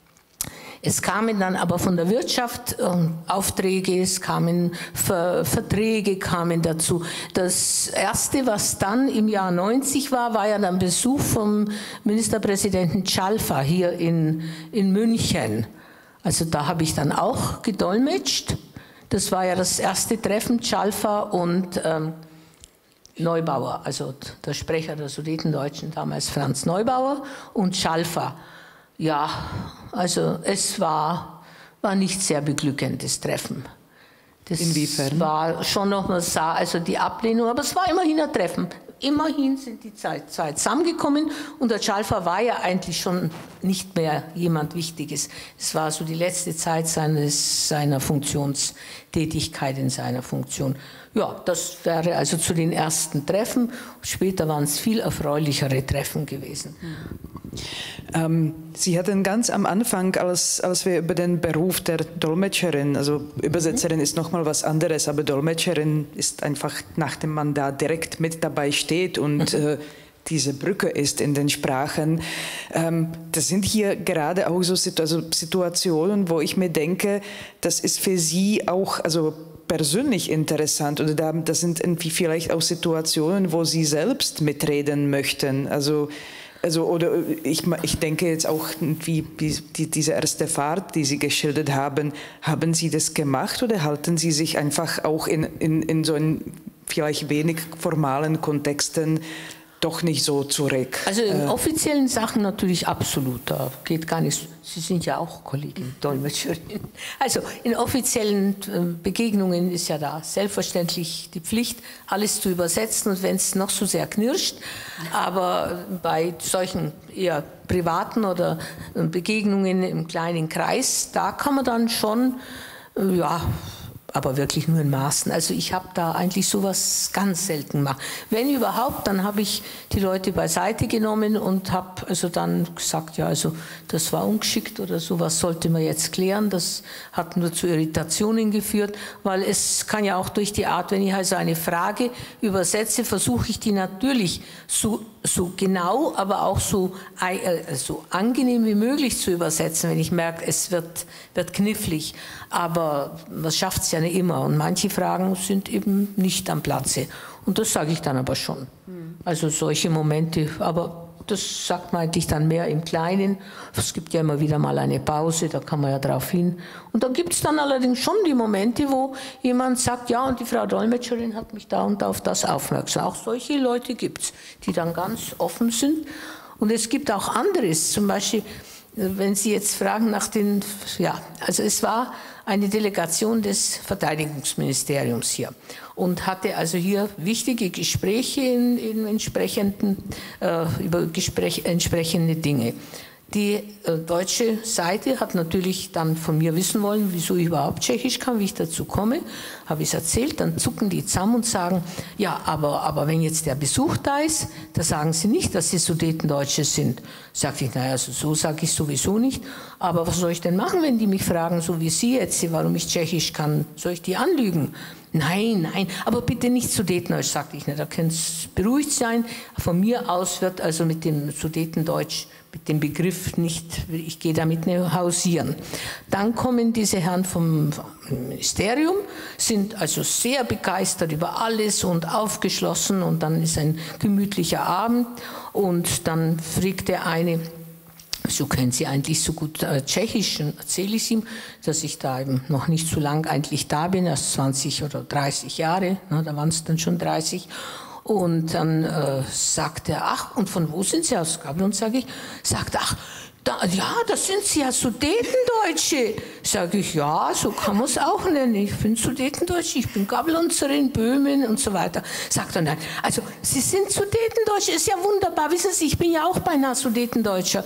Es kamen dann aber von der Wirtschaft Aufträge, es kamen Verträge kamen dazu. Das erste, was dann im Jahr 90 war, war ja dann Besuch vom Ministerpräsidenten Čalfa hier in München. Also da habe ich dann auch gedolmetscht. Das war ja das erste Treffen, Čalfa und Neubauer, also der Sprecher der Sudetendeutschen, damals Franz Neubauer und Čalfa. Ja, also es war nicht sehr beglückendes Treffen. Das Inwiefern? War schon noch mal also die Ablehnung, aber es war immerhin ein Treffen. Immerhin sind die zwei zusammengekommen und der Čalfa war ja eigentlich schon nicht mehr jemand Wichtiges. Es war so die letzte Zeit seiner Funktionstätigkeit in seiner Funktion. Ja, das wäre also zu den ersten Treffen. Später waren es viel erfreulichere Treffen gewesen. Sie hatten ganz am Anfang, als wir über den Beruf der Dolmetscherin, also Übersetzerin ist nochmal was anderes, aber Dolmetscherin ist einfach, nachdem man da direkt mit dabei steht und diese Brücke ist in den Sprachen. Das sind hier gerade auch so Situationen, wo ich mir denke, das ist für Sie auch persönlich interessant oder das sind irgendwie vielleicht auch Situationen, wo Sie selbst mitreden möchten. Oder ich denke jetzt auch, wie diese erste Fahrt, die Sie geschildert haben, haben Sie das gemacht oder halten Sie sich einfach auch in so einen vielleicht wenig formalen Kontexten doch nicht so zurück? Also in offiziellen Sachen natürlich absolut, da geht gar nichts. Sie sind ja auch Kollegin, Dolmetscherin. Also in offiziellen Begegnungen ist ja da selbstverständlich die Pflicht, alles zu übersetzen und wenn es noch so sehr knirscht. Aber bei solchen eher privaten oder Begegnungen im kleinen Kreis, da kann man dann schon, ja, aber wirklich nur in Maßen. Also ich habe da eigentlich sowas ganz selten gemacht. Wenn überhaupt, dann habe ich die Leute beiseite genommen und habe also dann gesagt, ja, also das war ungeschickt oder sowas sollte man jetzt klären. Das hat nur zu Irritationen geführt, weil es kann ja auch durch die Art, wenn ich also eine Frage übersetze, versuche ich die natürlich so genau, aber auch so angenehm wie möglich zu übersetzen, wenn ich merke, es wird knifflig. Aber man schafft es ja nicht immer und manche Fragen sind eben nicht am Platze. Und das sage ich dann aber schon. Also solche Momente, aber das sagt man eigentlich dann mehr im Kleinen. Es gibt ja immer wieder mal eine Pause, da kann man ja drauf hin. Und dann gibt es dann allerdings schon die Momente, wo jemand sagt, ja, und die Frau Dolmetscherin hat mich da und auf das aufmerksam. Auch solche Leute gibt es, die dann ganz offen sind. Und es gibt auch anderes, zum Beispiel, wenn Sie jetzt fragen nach den, ja, also es war eine Delegation des Verteidigungsministeriums hier und hatte also hier wichtige Gespräche in entsprechende Dinge. Die deutsche Seite hat natürlich dann von mir wissen wollen, wieso ich überhaupt Tschechisch kann, wie ich dazu komme. Habe ich es erzählt, dann zucken die zusammen und sagen, ja, aber wenn jetzt der Besuch da ist, da sagen sie nicht, dass sie Sudetendeutsche sind. Sagte ich, naja, so sage ich sowieso nicht. Aber was soll ich denn machen, wenn die mich fragen, so wie Sie jetzt, warum ich Tschechisch kann? Soll ich die anlügen? Nein, aber bitte nicht Sudetendeutsch, sagte ich. Da können Sie beruhigt sein. Von mir aus wird also mit dem Sudetendeutsch, mit dem Begriff nicht, ich gehe damit nicht hausieren. Dann kommen diese Herren vom Ministerium, sind also sehr begeistert über alles und aufgeschlossen und dann ist ein gemütlicher Abend und dann fragt der eine, so können Sie eigentlich so gut Tschechisch? Und erzähle ich ihm, dass ich da eben noch nicht so lang eigentlich da bin, erst 20 oder 30 Jahre, na, da waren es dann schon 30. Und dann sagt er, ach, und von wo sind Sie aus Gabelon, sage ich, sagt ach, das sind Sie ja Sudetendeutsche. Sage ich, ja, so kann man es auch nennen. Ich bin Sudetendeutsche, ich bin Gabelonzerin, Böhmen und so weiter. Sagt er, nein, also Sie sind Sudetendeutsche, ist ja wunderbar. Wissen Sie, ich bin ja auch beinahe Sudetendeutscher.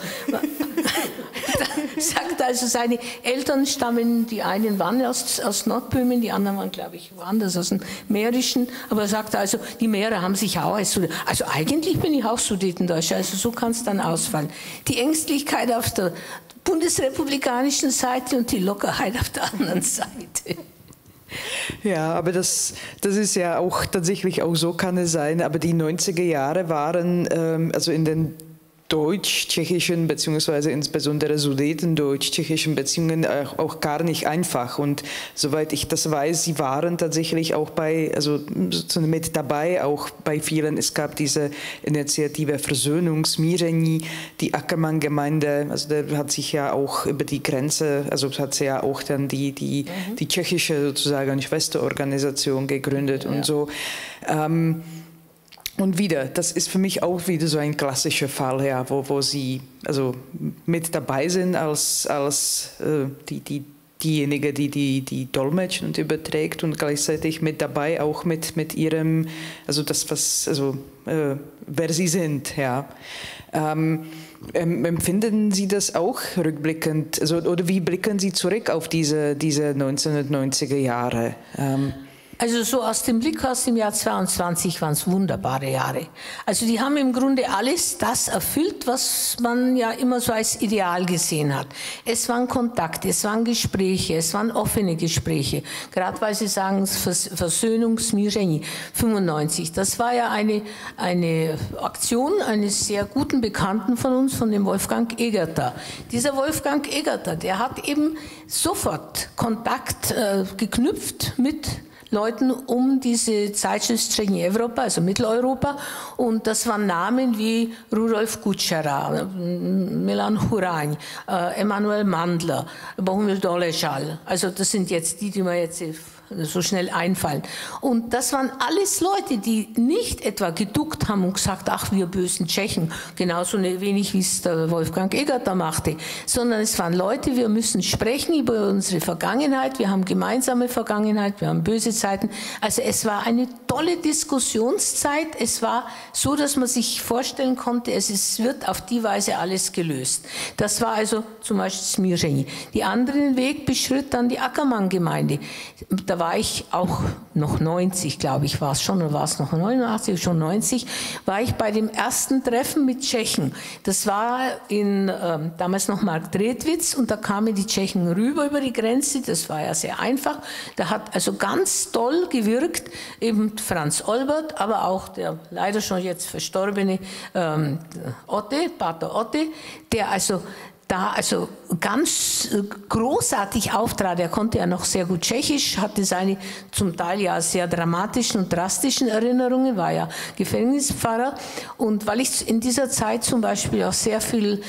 Sagt also, seine Eltern stammen, die einen waren aus Nordböhmen, die anderen waren, glaube ich, woanders, aus dem Mährischen. Aber er sagt also, die Mährer haben sich auch als Sudeten. Also eigentlich bin ich auch Sudetendeutscher, also so kann es dann ausfallen. Die Ängstlichkeit auf der bundesrepublikanischen Seite und die Lockerheit auf der anderen Seite. Ja, aber das ist ja auch tatsächlich auch so kann es sein, aber die 90er Jahre waren also in den deutsch-tschechischen beziehungsweise insbesondere sudetendeutsch-tschechischen Beziehungen auch gar nicht einfach. Und soweit ich das weiß, sie waren tatsächlich auch mit dabei, auch bei vielen. Es gab diese Initiative Versöhnungsmireni, die Ackermann-Gemeinde, also da hat sich ja auch über die Grenze, also hat sie ja auch dann die tschechische sozusagen Schwesterorganisation gegründet und so. Und wieder, das ist für mich auch wieder so ein klassischer Fall, ja, wo Sie also mit dabei sind als die diejenige, die dolmetscht und überträgt und gleichzeitig mit dabei auch mit ihrem, also das, wer sie sind, ja. Empfinden Sie das auch rückblickend, also, oder wie blicken Sie zurück auf diese 1990er Jahre? Also so aus dem Blick aus dem Jahr 22 waren es wunderbare Jahre. Also die haben im Grunde alles das erfüllt, was man ja immer so als Ideal gesehen hat. Es waren Kontakte, es waren Gespräche, es waren offene Gespräche. Gerade weil Sie sagen, Versöhnungsmirzeni 95. Das war ja eine Aktion eines sehr guten Bekannten von uns, von dem Wolfgang Egerter. Dieser Wolfgang Egerter, der hat eben sofort Kontakt geknüpft mit Leuten um diese Zeitschrift Střední Evropa, also Mitteleuropa. Und das waren Namen wie Rudolf Kučera, Milan Huraň, Emanuel Mandler, Bohumil Doležal. Also das sind jetzt die mir jetzt so schnell einfallen. Und das waren alles Leute, die nicht etwa geduckt haben und gesagt, ach, wir bösen Tschechen, genauso wenig wie es der Wolfgang Egerter machte, sondern es waren Leute, wir müssen sprechen über unsere Vergangenheit, wir haben gemeinsame Vergangenheit, wir haben böse Zeiten. Also es war eine tolle Diskussionszeit, es war so, dass man sich vorstellen konnte, es wird auf die Weise alles gelöst. Das war also zum Beispiel Smirzeni. Die anderen Weg beschritt dann die Ackermann-Gemeinde. Da war ich auch noch 90, glaube ich, war es schon, oder war es noch 89, schon 90, war ich bei dem ersten Treffen mit Tschechen. Das war in damals noch Marktredwitz und da kamen die Tschechen rüber über die Grenze, das war ja sehr einfach. Da hat also ganz toll gewirkt, eben Franz Olbert, aber auch der leider schon jetzt verstorbene Otte, Pater Otte, der also da also ganz großartig auftrat. Er konnte ja noch sehr gut Tschechisch, hatte seine zum Teil ja sehr dramatischen und drastischen Erinnerungen, war ja Gefängnispfarrer. Und weil ich in dieser Zeit zum Beispiel auch sehr viel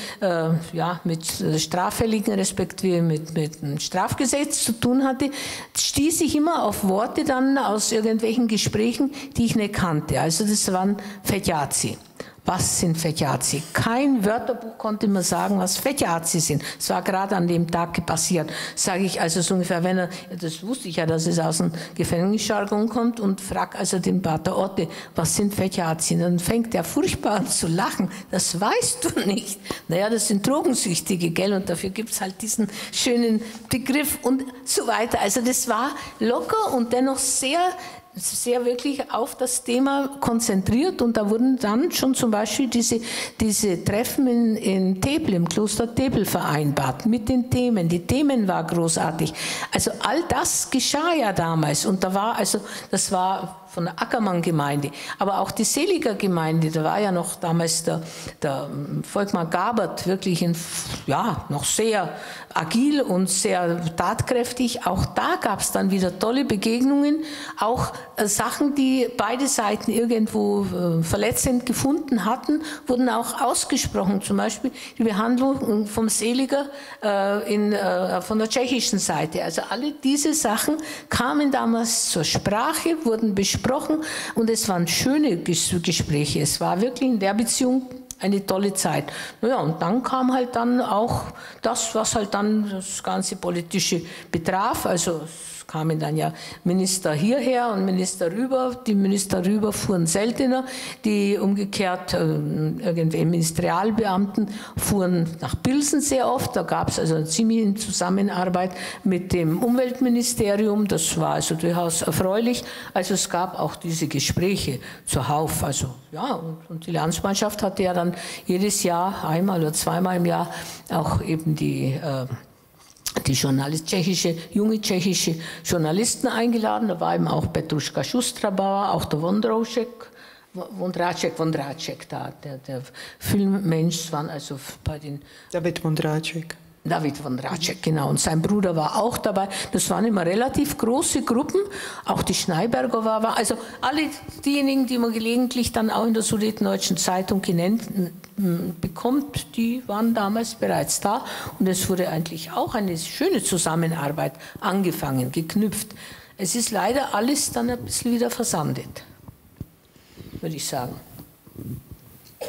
mit straffälligen, respektive mit dem Strafgesetz zu tun hatte, stieß ich immer auf Worte dann aus irgendwelchen Gesprächen, die ich nicht kannte. Also das waren Fetjazi. Was sind Fetjazi? Kein Wörterbuch konnte mir sagen, was Fetjazi sind. Es war gerade an dem Tag passiert. Sage ich also so ungefähr, das wusste ich ja, dass es aus dem Gefängnisjargon kommt und frag also den Pater Otte, was sind Fetjazi? Dann fängt er furchtbar an zu lachen. Das weißt du nicht. Naja, das sind Drogensüchtige, gell? Und dafür gibt es halt diesen schönen Begriff und so weiter. Also das war locker und dennoch sehr wirklich auf das Thema konzentriert und da wurden dann schon zum Beispiel diese Treffen in Tebel, im Kloster Tebel vereinbart mit den Themen. Die Themen waren großartig. Also all das geschah ja damals und das war von der Ackermann-Gemeinde, aber auch die Seliger Gemeinde, da war ja noch damals der Volkmar Gabert wirklich noch sehr agil und sehr tatkräftig. Auch da gab es dann wieder tolle Begegnungen, auch Sachen, die beide Seiten irgendwo verletzend gefunden hatten, wurden auch ausgesprochen. Zum Beispiel die Behandlung vom Seliger von der tschechischen Seite. Also alle diese Sachen kamen damals zur Sprache, wurden besprochen und es waren schöne Gespräche. Es war wirklich in der Beziehung eine tolle Zeit. Naja, und dann kam halt dann auch das, was halt dann das ganze Politische betraf. Also es kamen dann ja Minister hierher und Minister rüber. Die Minister rüber fuhren seltener. Die umgekehrt irgendwelche Ministerialbeamten fuhren nach Pilsen sehr oft. Da gab es also eine ziemliche Zusammenarbeit mit dem Umweltministerium. Das war also durchaus erfreulich. Also es gab auch diese Gespräche zuhauf. Also ja, und die Landsmannschaft hatte ja dann jedes Jahr, einmal oder zweimal im Jahr, auch eben die junge tschechische Journalisten eingeladen. Da war eben auch Petruška Šustrabauer, auch der Vondráček, der Filmmensch, waren also bei den... David Vondráček, genau. Und sein Bruder war auch dabei. Das waren immer relativ große Gruppen. Auch die Schneiberger war. Also alle diejenigen, die man gelegentlich dann auch in der Sudetendeutschen Zeitung genannt bekommt, die waren damals bereits da. Und es wurde eigentlich auch eine schöne Zusammenarbeit angefangen, geknüpft. Es ist leider alles dann ein bisschen wieder versandet, würde ich sagen.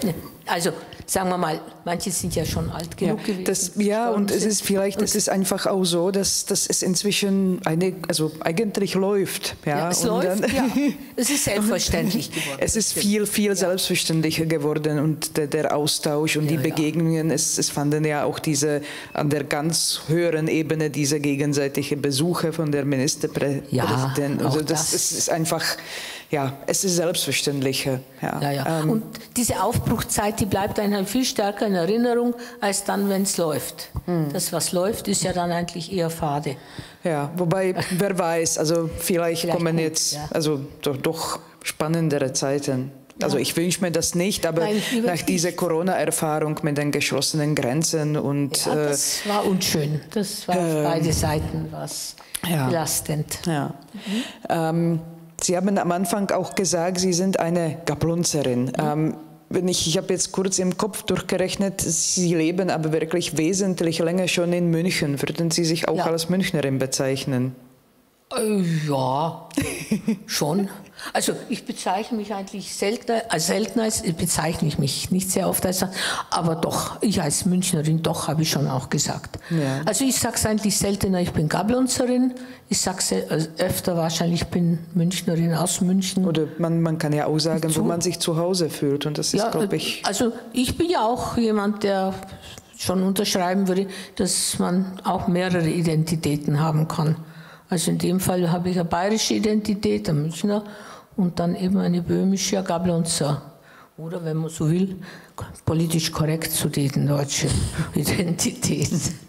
Also sagen wir mal, manche sind ja schon alt genug gewesen. Ja, und es ist vielleicht, es ist einfach auch so, dass es inzwischen eigentlich läuft. Ja, es läuft, ja. Es ist selbstverständlich geworden. Es ist viel selbstverständlicher geworden und der Austausch und die Begegnungen, es fanden ja auch an der ganz höheren Ebene diese gegenseitige Besuche von der Ministerpräsidentin. Also das ist einfach, es ist selbstverständlicher. Und diese Aufbruchzeit, die bleibt einem viel stärker in Erinnerung, als dann, wenn es läuft. Das, was läuft, ist ja dann eigentlich eher fade. Ja, wobei, wer weiß, also vielleicht kommen jetzt doch spannendere Zeiten. Also ich wünsche mir das nicht, aber nach dieser Corona-Erfahrung mit den geschlossenen Grenzen und... das war unschön. Das war auf beide Seiten belastend. Ja. Sie haben am Anfang auch gesagt, Sie sind eine Gablonzerin. Ich habe jetzt kurz im Kopf durchgerechnet, Sie leben aber wirklich wesentlich länger schon in München. Würden Sie sich auch als Münchnerin bezeichnen? Ja, schon. Also ich bezeichne mich eigentlich seltener bezeichne ich mich nicht sehr oft als, aber doch, ich als Münchnerin, doch, habe ich schon auch gesagt. Ja. Also ich sage es eigentlich seltener, ich bin Gablonzerin, ich sage es öfter wahrscheinlich, ich bin Münchnerin aus München. Oder man kann ja auch sagen, wo man sich zu Hause fühlt und das ist, glaube ich... Also ich bin ja auch jemand, der schon unterschreiben würde, dass man auch mehrere Identitäten haben kann. Also in dem Fall habe ich eine bayerische Identität, eine Münchner, und dann eben eine böhmische Gablonzer. Oder, wenn man so will, politisch korrekt zu den deutschen Identität.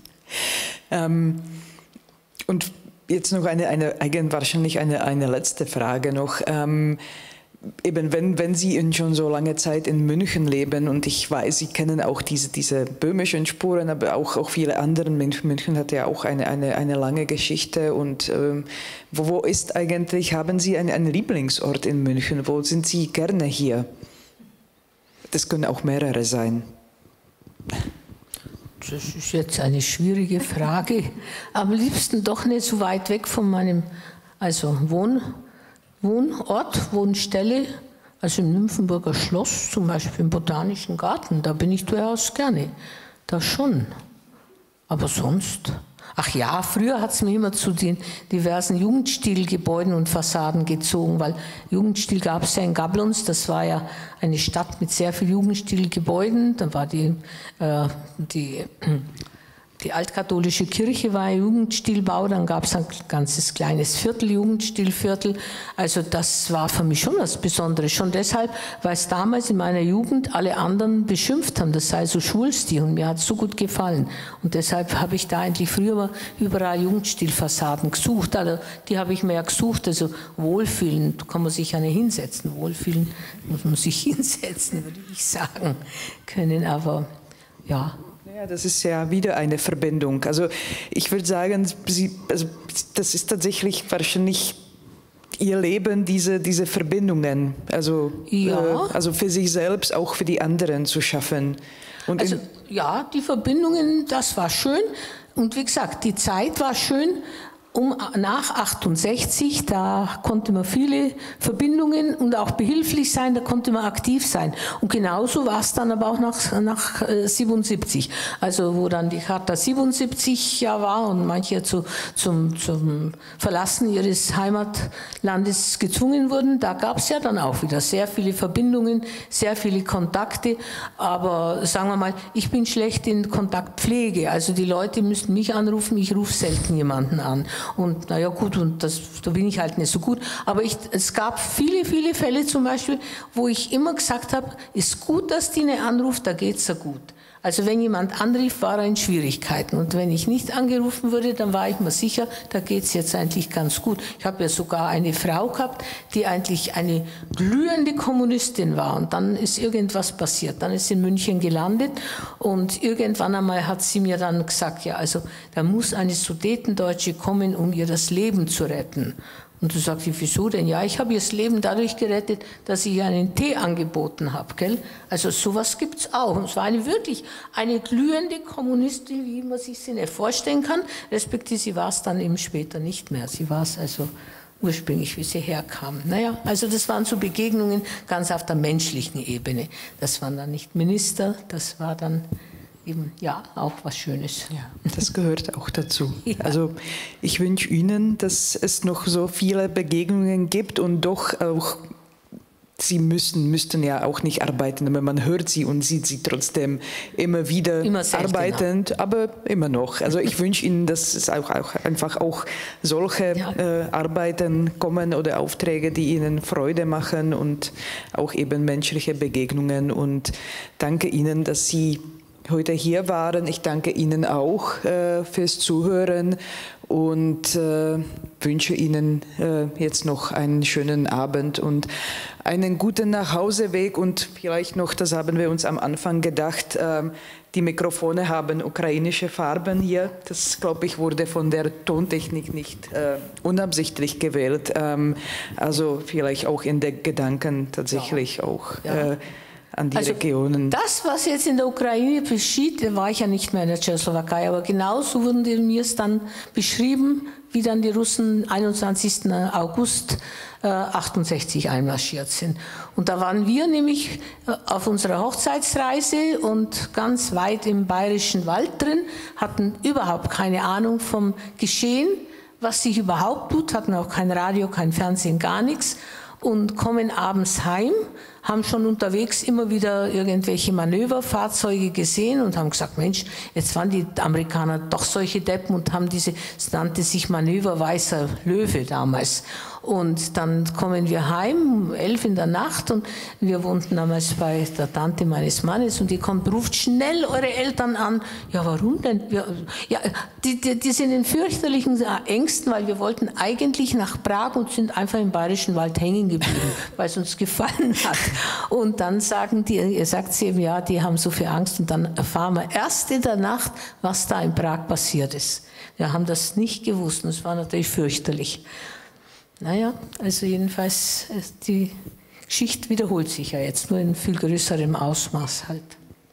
Und jetzt noch wahrscheinlich eine letzte Frage noch. Eben, wenn Sie schon so lange Zeit in München leben und ich weiß, Sie kennen auch diese böhmischen Spuren, aber auch viele andere. München hat ja auch eine lange Geschichte. Und wo ist eigentlich, haben Sie einen Lieblingsort in München? Wo sind Sie gerne hier? Das können auch mehrere sein. Das ist jetzt eine schwierige Frage. Am liebsten doch nicht so weit weg von meinem Wohnort, Wohnstelle, also im Nymphenburger Schloss, zum Beispiel im Botanischen Garten, da bin ich durchaus gerne, da schon. Aber sonst, ach ja, früher hat es mich immer zu den diversen Jugendstilgebäuden und Fassaden gezogen, weil Jugendstil gab es ja in Gablons, das war ja eine Stadt mit sehr vielen Jugendstilgebäuden, da war die altkatholische Kirche war ein Jugendstilbau, dann gab es ein ganzes kleines Viertel, Jugendstilviertel. Also das war für mich schon was Besonderes. Schon deshalb, weil es damals in meiner Jugend alle anderen beschimpft haben, das sei so Schwulstil und mir hat es so gut gefallen. Und deshalb habe ich da eigentlich früher überall Jugendstilfassaden gesucht. Also die habe ich mir ja gesucht, also wohlfühlen, da kann man sich ja nicht hinsetzen. Wohlfühlen muss man sich hinsetzen, würde ich sagen können, aber ja. Ja, das ist ja wieder eine Verbindung. Also ich würde sagen, das ist tatsächlich wahrscheinlich Ihr Leben, diese Verbindungen, also für sich selbst, auch für die anderen zu schaffen. Und die Verbindungen, das war schön. Und wie gesagt, die Zeit war schön. Nach 68, da konnte man viele Verbindungen und auch behilflich sein, da konnte man aktiv sein. Und genauso war es dann aber auch nach 77, also wo dann die Charta 77 war und manche zum Verlassen ihres Heimatlandes gezwungen wurden. Da gab es ja dann auch wieder sehr viele Verbindungen, sehr viele Kontakte. Aber sagen wir mal, ich bin schlecht in Kontaktpflege. Also die Leute müssen mich anrufen, ich rufe selten jemanden an. Und naja gut, da bin ich halt nicht so gut. Aber es gab viele Fälle zum Beispiel, wo ich immer gesagt habe, ist gut, dass die nicht anruft, da geht's ja gut. Also wenn jemand anrief, war er in Schwierigkeiten. Und wenn ich nicht angerufen wurde, dann war ich mir sicher, da geht's jetzt eigentlich ganz gut. Ich habe ja sogar eine Frau gehabt, die eigentlich eine glühende Kommunistin war. Und dann ist irgendwas passiert. Dann ist sie in München gelandet und irgendwann einmal hat sie mir dann gesagt, ja, also da muss eine Sudetendeutsche kommen, um ihr das Leben zu retten. Und du sagst, wieso denn? Ja, ich habe ihr das Leben dadurch gerettet, dass ich ihr einen Tee angeboten habe, gell? Also sowas gibt's auch. Und es war wirklich eine glühende Kommunistin, wie man sich sie nicht vorstellen kann, respektive sie war es dann eben später nicht mehr. Sie war es also ursprünglich, wie sie herkamen. Naja, also das waren so Begegnungen ganz auf der menschlichen Ebene. Das waren dann nicht Minister, das war dann eben, ja, auch was Schönes. Ja, das gehört auch dazu. Ja. Also ich wünsche Ihnen, dass es noch so viele Begegnungen gibt und doch auch, Sie müssten ja auch nicht arbeiten, aber man hört sie und sieht sie trotzdem immer wieder arbeitend, aber immer noch. Also ich wünsche Ihnen, dass es auch einfach auch solche Arbeiten kommen oder Aufträge, die Ihnen Freude machen und auch eben menschliche Begegnungen. Und danke Ihnen, dass Sie heute hier waren. Ich danke Ihnen auch fürs Zuhören und wünsche Ihnen jetzt noch einen schönen Abend und einen guten Nachhauseweg. Und vielleicht noch, das haben wir uns am Anfang gedacht, die Mikrofone haben ukrainische Farben hier. Das, glaube ich, wurde von der Tontechnik nicht unabsichtlich gewählt. Also vielleicht auch in den Gedanken tatsächlich auch. An die Regionen. Das, was jetzt in der Ukraine geschieht, war ich ja nicht mehr in der Tschechoslowakei, aber genauso wurden mir es dann beschrieben, wie dann die Russen 21. August 68 einmarschiert sind. Und da waren wir nämlich auf unserer Hochzeitsreise und ganz weit im Bayerischen Wald drin, hatten überhaupt keine Ahnung vom Geschehen, was sich überhaupt tut, hatten auch kein Radio, kein Fernsehen, gar nichts und kommen abends heim, haben schon unterwegs immer wieder irgendwelche Manöverfahrzeuge gesehen und haben gesagt, Mensch, jetzt waren die Amerikaner doch solche Deppen und haben es nannte sich Manöver Weißer Löwe damals. Und dann kommen wir heim um 11 in der Nacht und wir wohnten damals bei der Tante meines Mannes und die kommt, ruft schnell eure Eltern an. Ja, warum denn? Ja, die sind in fürchterlichen Ängsten, weil wir wollten eigentlich nach Prag und sind einfach im Bayerischen Wald hängen geblieben, weil es uns gefallen hat. Und dann sagt sie eben, ja, die haben so viel Angst und dann erfahren wir erst in der Nacht, was da in Prag passiert ist. Wir haben das nicht gewusst und es war natürlich fürchterlich. Naja, also jedenfalls, die Geschichte wiederholt sich ja jetzt, nur in viel größerem Ausmaß halt.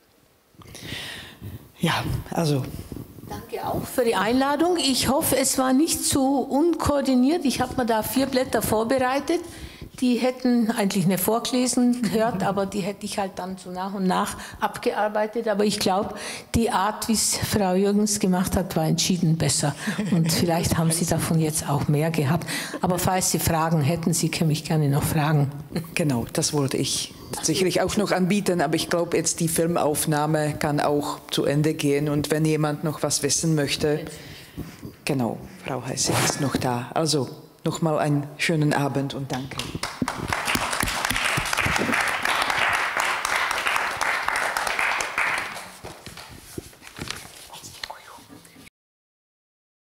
Ja, also. Danke auch für die Einladung. Ich hoffe, es war nicht so unkoordiniert. Ich habe mir da 4 Blätter vorbereitet. Die hätten eigentlich nicht vorgelesen gehört, aber die hätte ich halt dann so nach und nach abgearbeitet. Aber ich glaube, die Art, wie es Frau Jürgens gemacht hat, war entschieden besser. Und vielleicht haben Sie davon jetzt auch mehr gehabt. Aber falls Sie Fragen hätten, Sie können mich gerne noch fragen. Genau, das wollte ich sicherlich auch noch anbieten. Aber ich glaube, jetzt die Filmaufnahme kann auch zu Ende gehen. Und wenn jemand noch was wissen möchte, genau, Frau Heissig ist noch da. Also nochmal einen schönen Abend und danke.